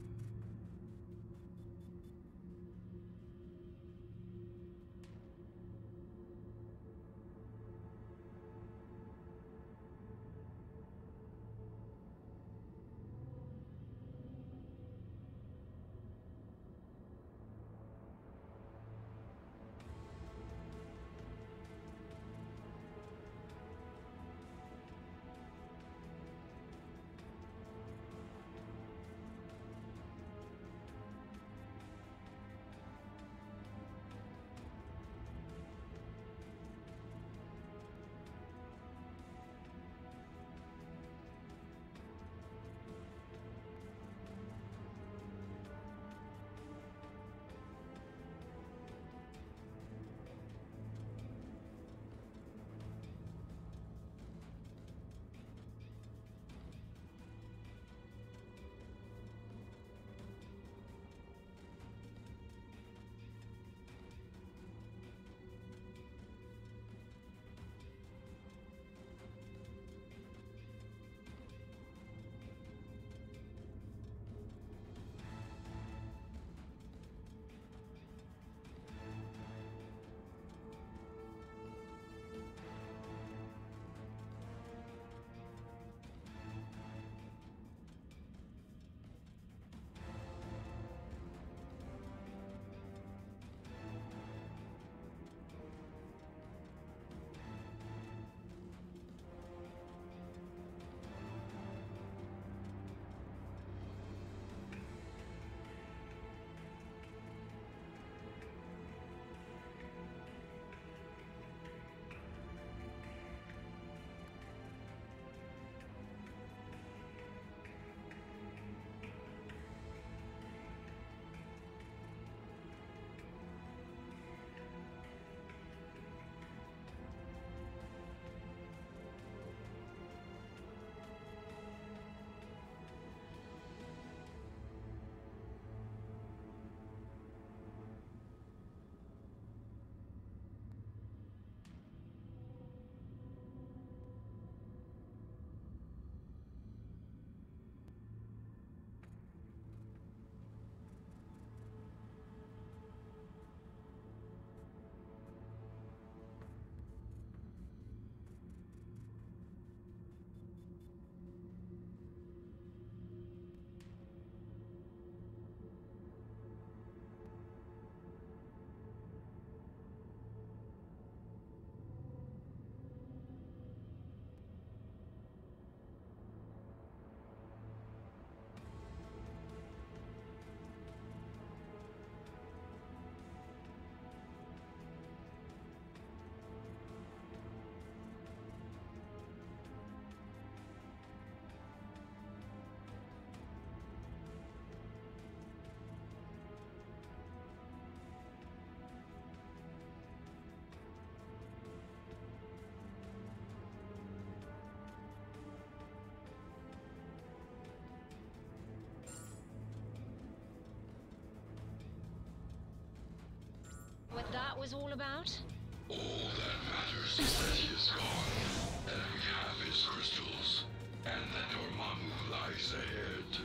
What that was all about? All that matters is that he is gone, that we have his crystals, and that Dormammu lies ahead.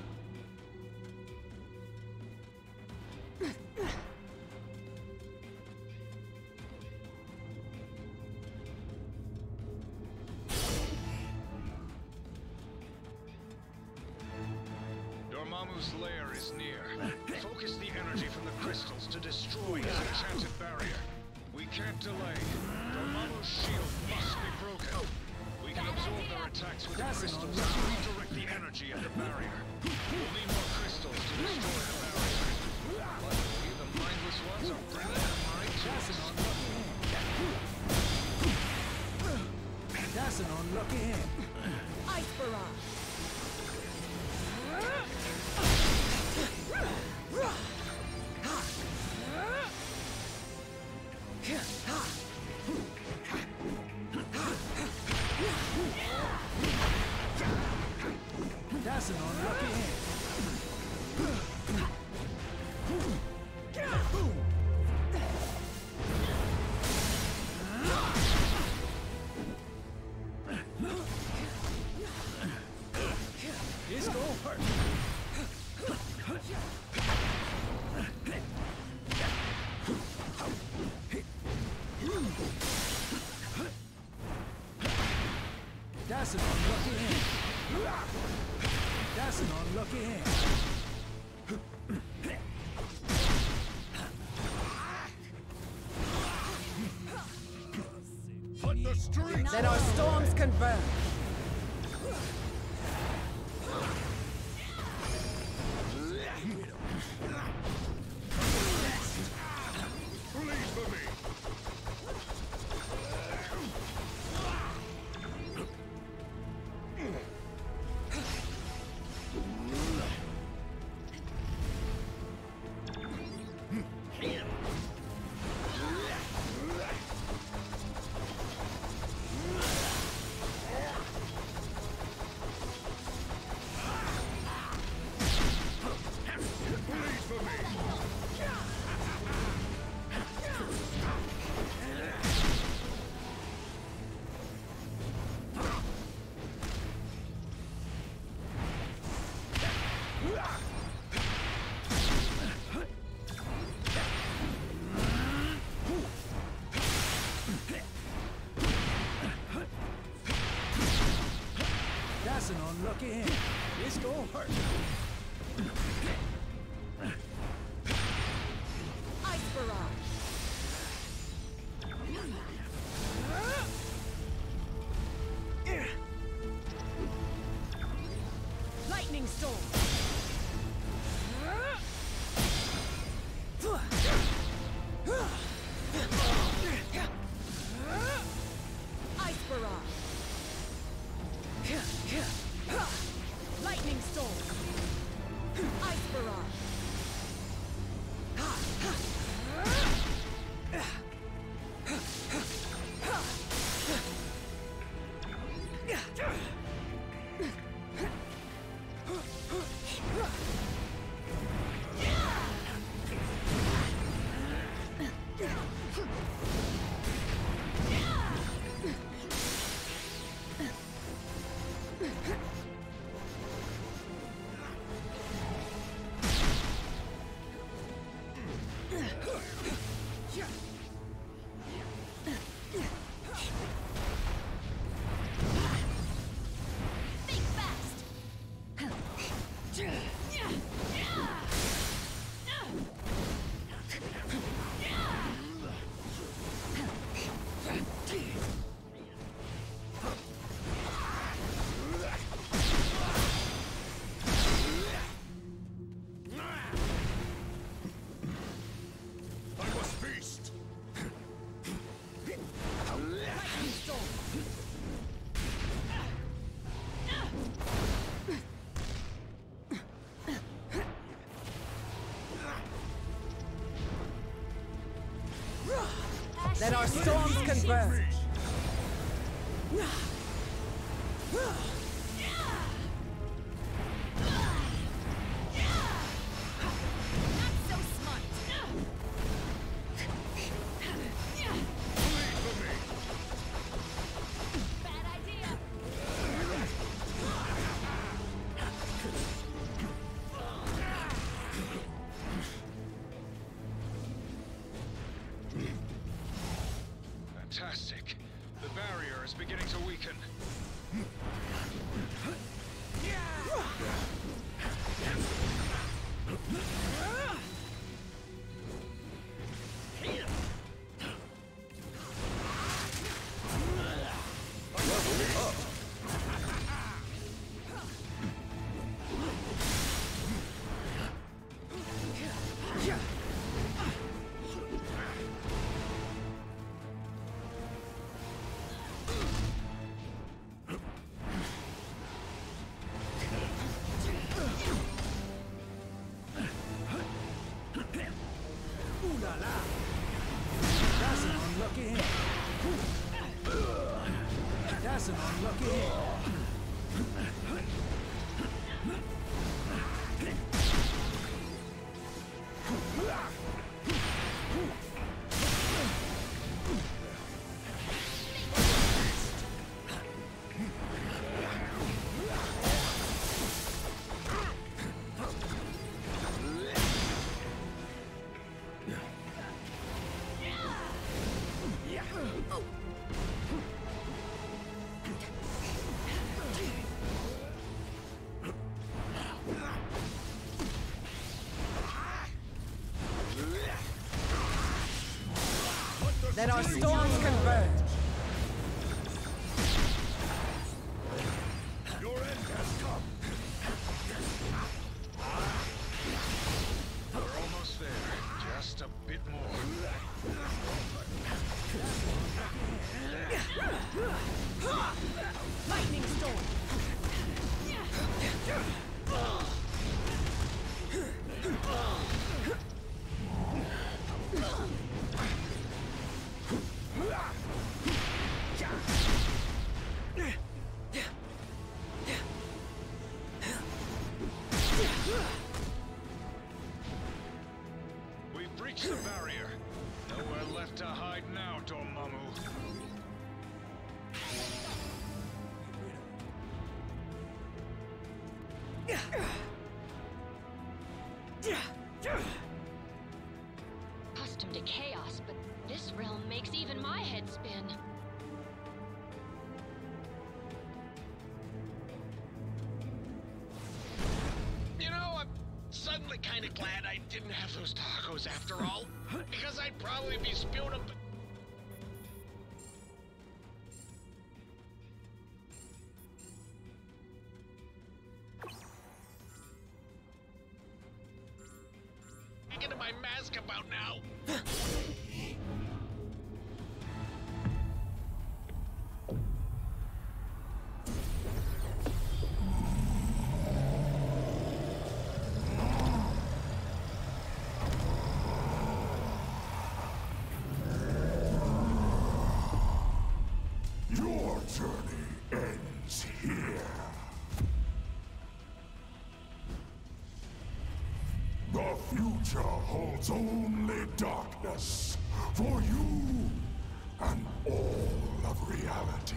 Dormammu's lair is near. Focus the energy from the crystals to destroy his enchanted barrier. We can't delay. Dormammu's shield must be broken. We can absorb their attacks with the crystals to redirect the energy at the barrier. We'll need more crystals to destroy the barrier. Luckily, the mindless ones are bringing their mind to us. That's an unlucky hand. Ice barrage. That's an unlucky hand. That's an unlucky hand. Let the streets Then our storms converge. Release for me. That's an unlucky hand. It's gonna hurt. Ice barrage. Lightning storm. Ice barrage. Lightning storm. Ice barrage. Then our storms converge. Fantastic. The barrier is beginning to weaken. That's an unlucky hand. That's an unlucky hand. Yeah. Let our storms converge. Your end has come. We're almost there. Just a bit more. Lightning storm. We've breached the barrier. Nowhere left to hide now, Dormammu. Accustomed to chaos, but this realm makes even my head spin. You know, I'm suddenly kind of glad I didn't have those tacos after all. Because I'd probably be spewing them. Thinking of my mask about now. Your journey ends here. The future holds only darkness for you and all of reality.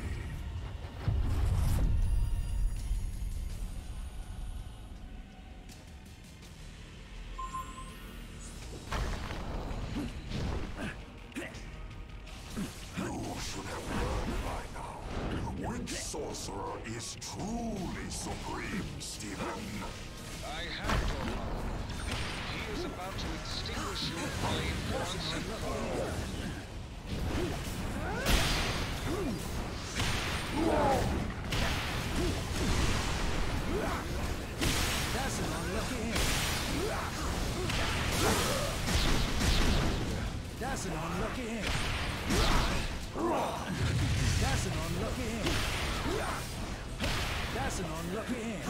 You should have learned by now. Which sorcerer is truly supreme, Stephen? I have Dormammu. He is about to extinguish your flame once and for all. That's an unlucky hit. That's an unlucky hit. That's an unlucky hit. That's an unlucky hit.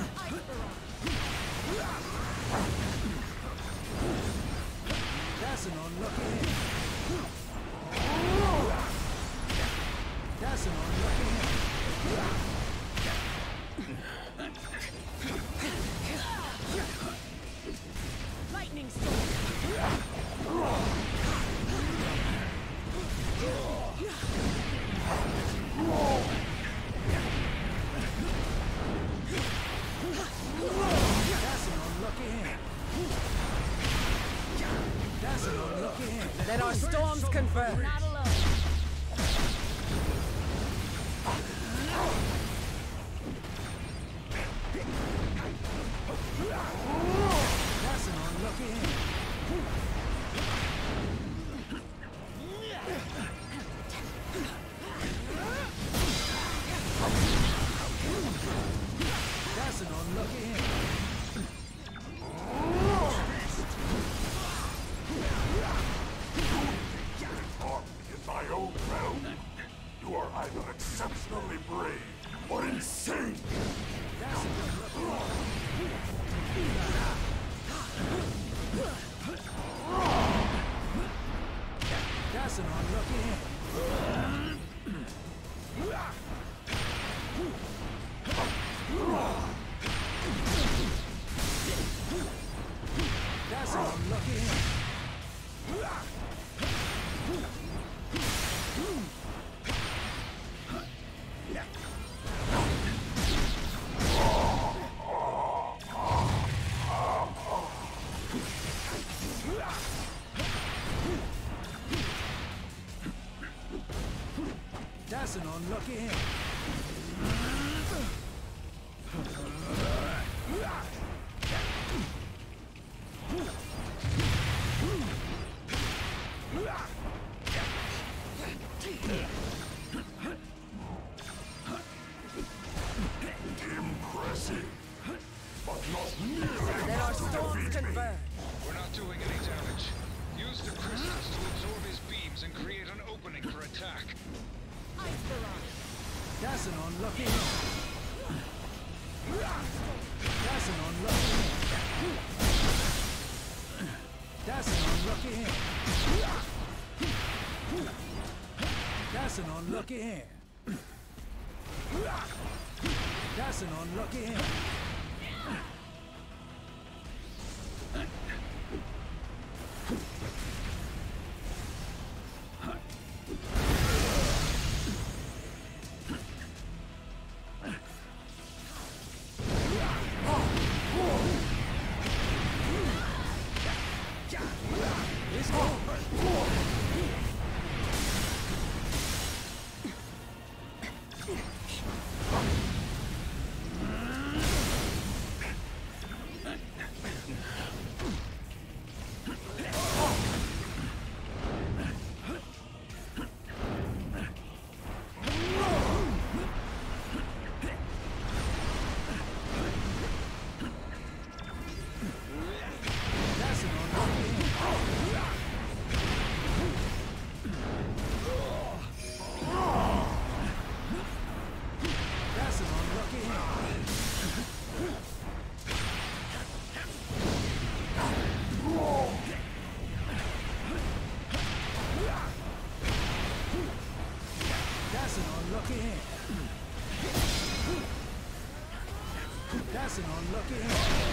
That's an unlucky hit. That's an unlucky hit. Lightning storm. That's an unlucky hit. That's an unlucky hit. Let our storms converge. Not alone. That's an unlucky hit. That's an unlucky hit. Caught me in my own realm. You are either exceptionally brave or insane. That's an unlucky That's an unlucky hit. That's an unlucky hit. That's an unlucky hit. Impressive, but not nearly There are enough to storms defeat me. converged. We're not doing any damage. Use the crystals to absorb his beams and create an opening for attack. That's an unlucky hit. That's an unlucky hit. That's an unlucky hit. That's an unlucky hit. That's an unlucky hit. That's an unlucky hit.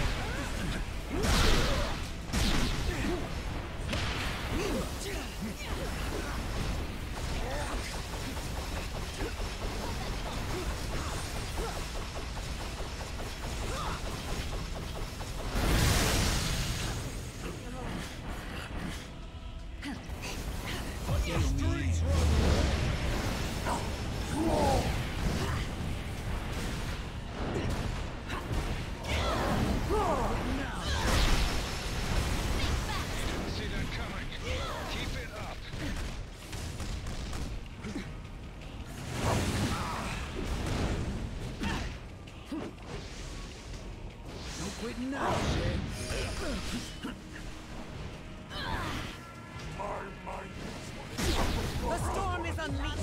The storm is unleashed.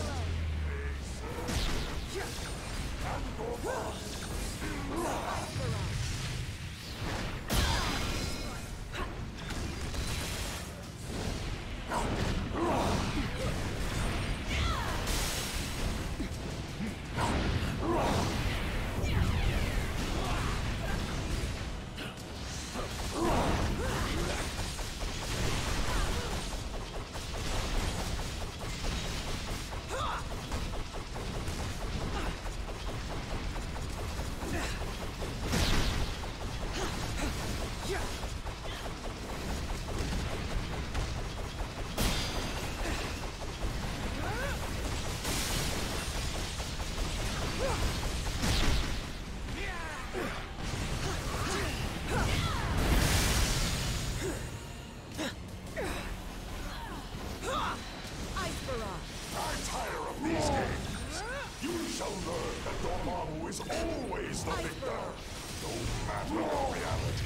Dormammu is always the victor, no matter the reality.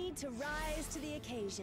need to rise to the occasion.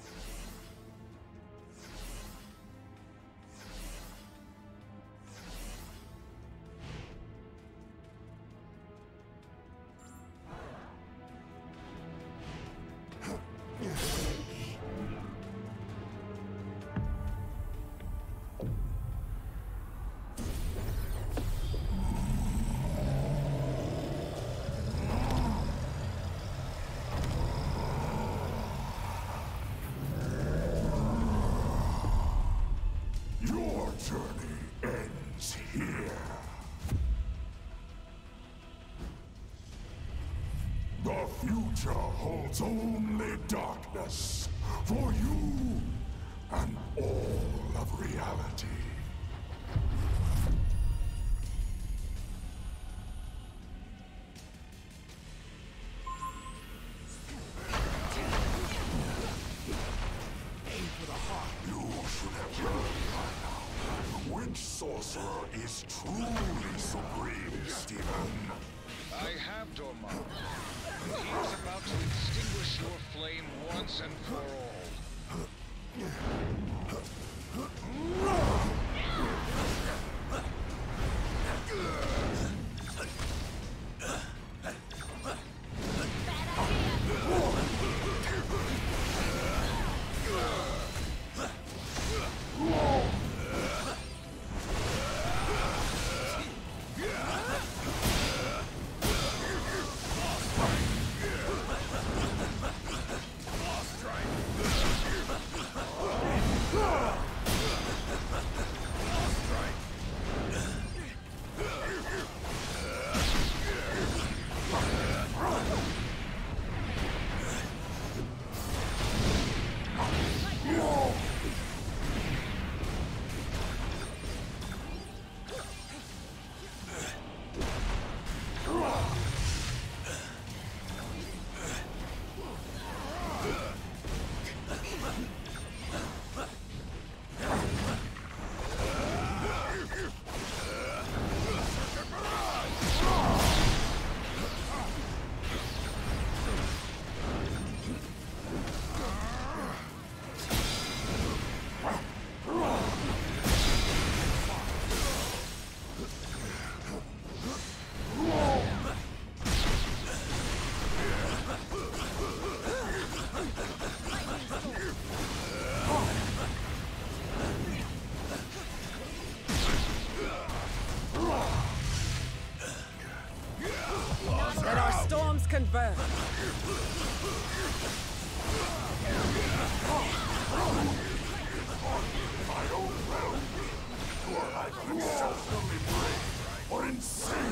Future holds only darkness for you and all of reality. Aim for the heart. You should have learned by now. Which sorcerer is truly supreme, Stephen? I have, Dormammu. He is about to extinguish your flame once and for all. Let our storms converge. My own realm. You are either exceptionally brave or insane.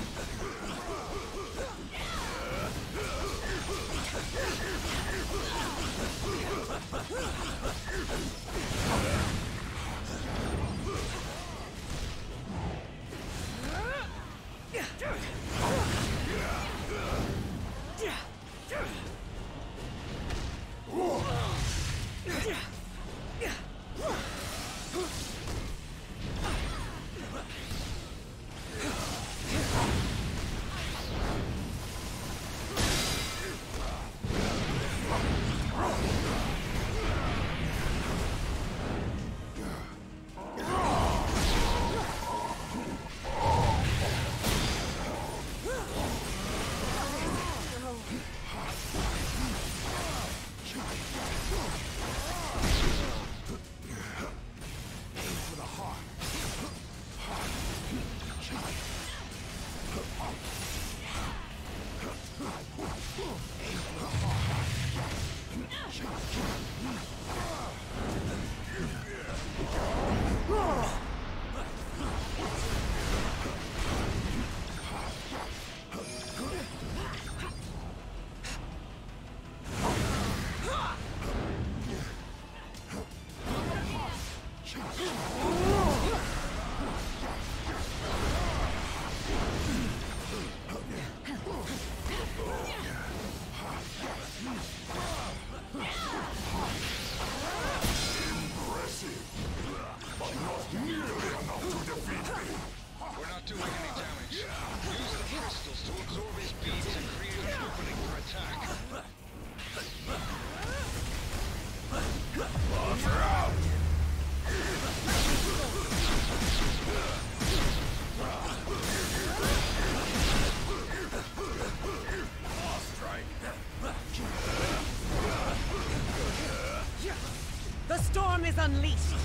Crystals to absorb his beams and create an opening for attack. is unleashed!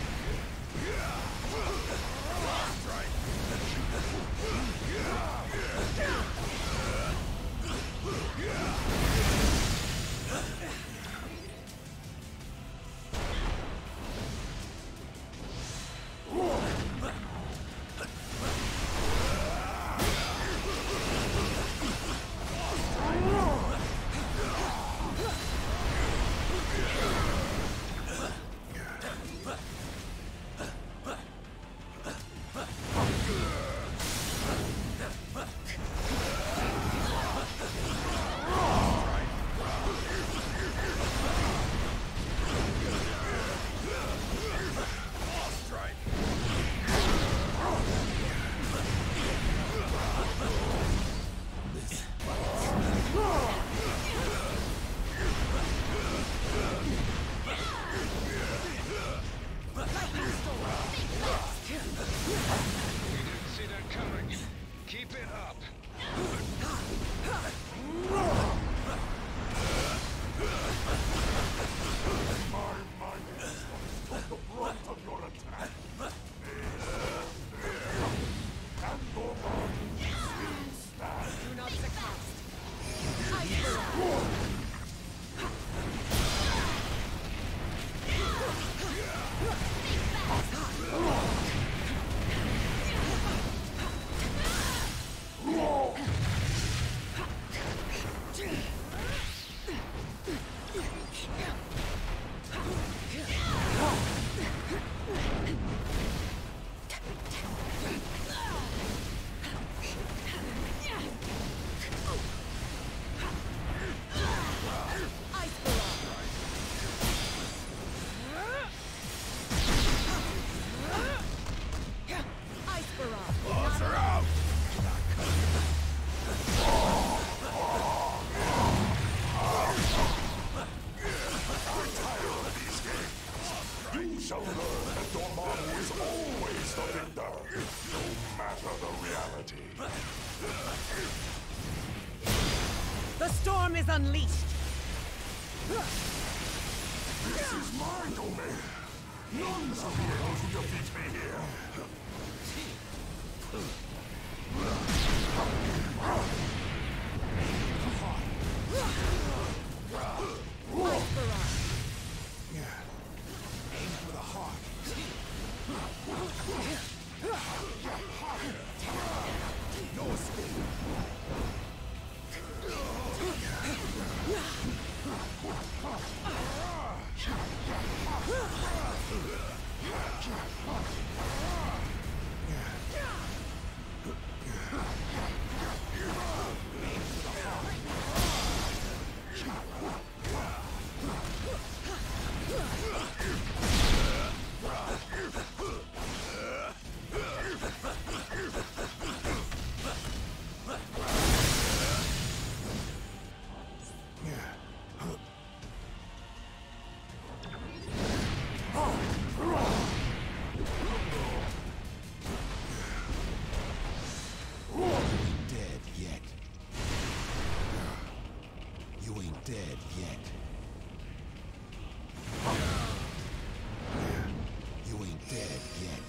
shall learn that Dormammu is always the victor, no matter the reality. The storm is unleashed! This is my domain! None shall be able to defeat me here! Aim for the heart. No escape. Dead yet. You ain't dead yet.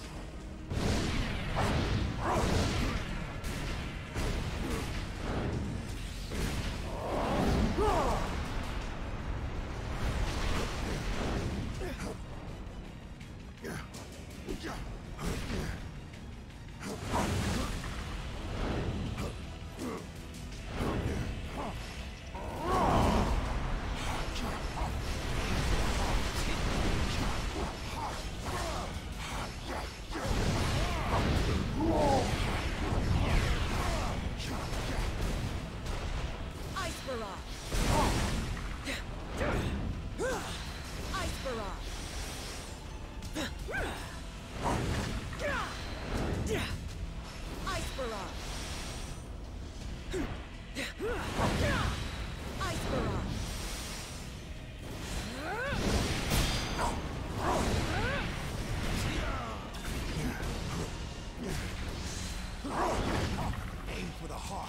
Aim for the heart.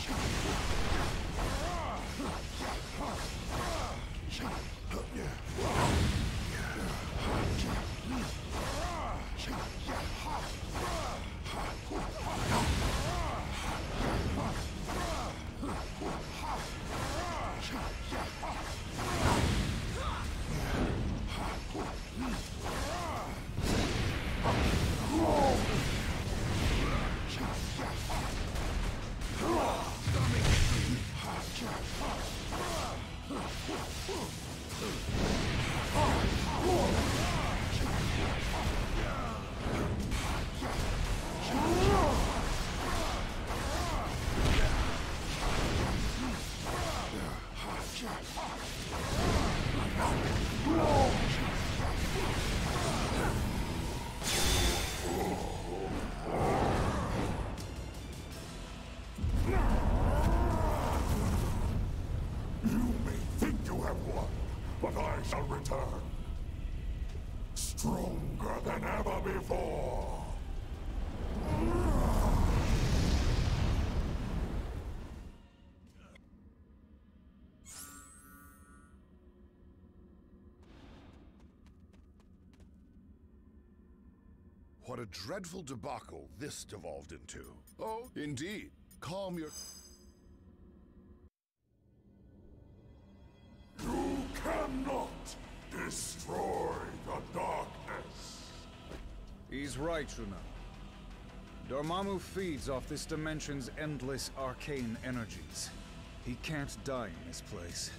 but I shall return. Stronger than ever before. What a dreadful debacle this devolved into. Oh, indeed. Calm your... You cannot destroy the darkness. He's right, Shuna. Dormammu feeds off this dimension's endless arcane energies. He can't die in this place.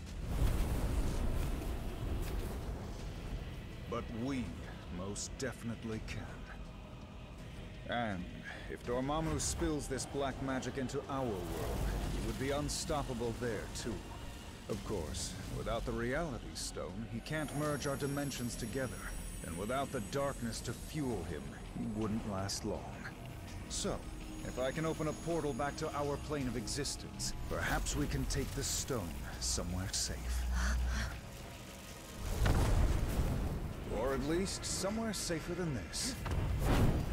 But we most definitely can. And if Dormammu spills this black magic into our world, he would be unstoppable there, too. Of course, without the Reality Stone, he can't merge our dimensions together. And without the darkness to fuel him, he wouldn't last long. So, if I can open a portal back to our plane of existence, perhaps we can take the stone somewhere safe. Or at least somewhere safer than this.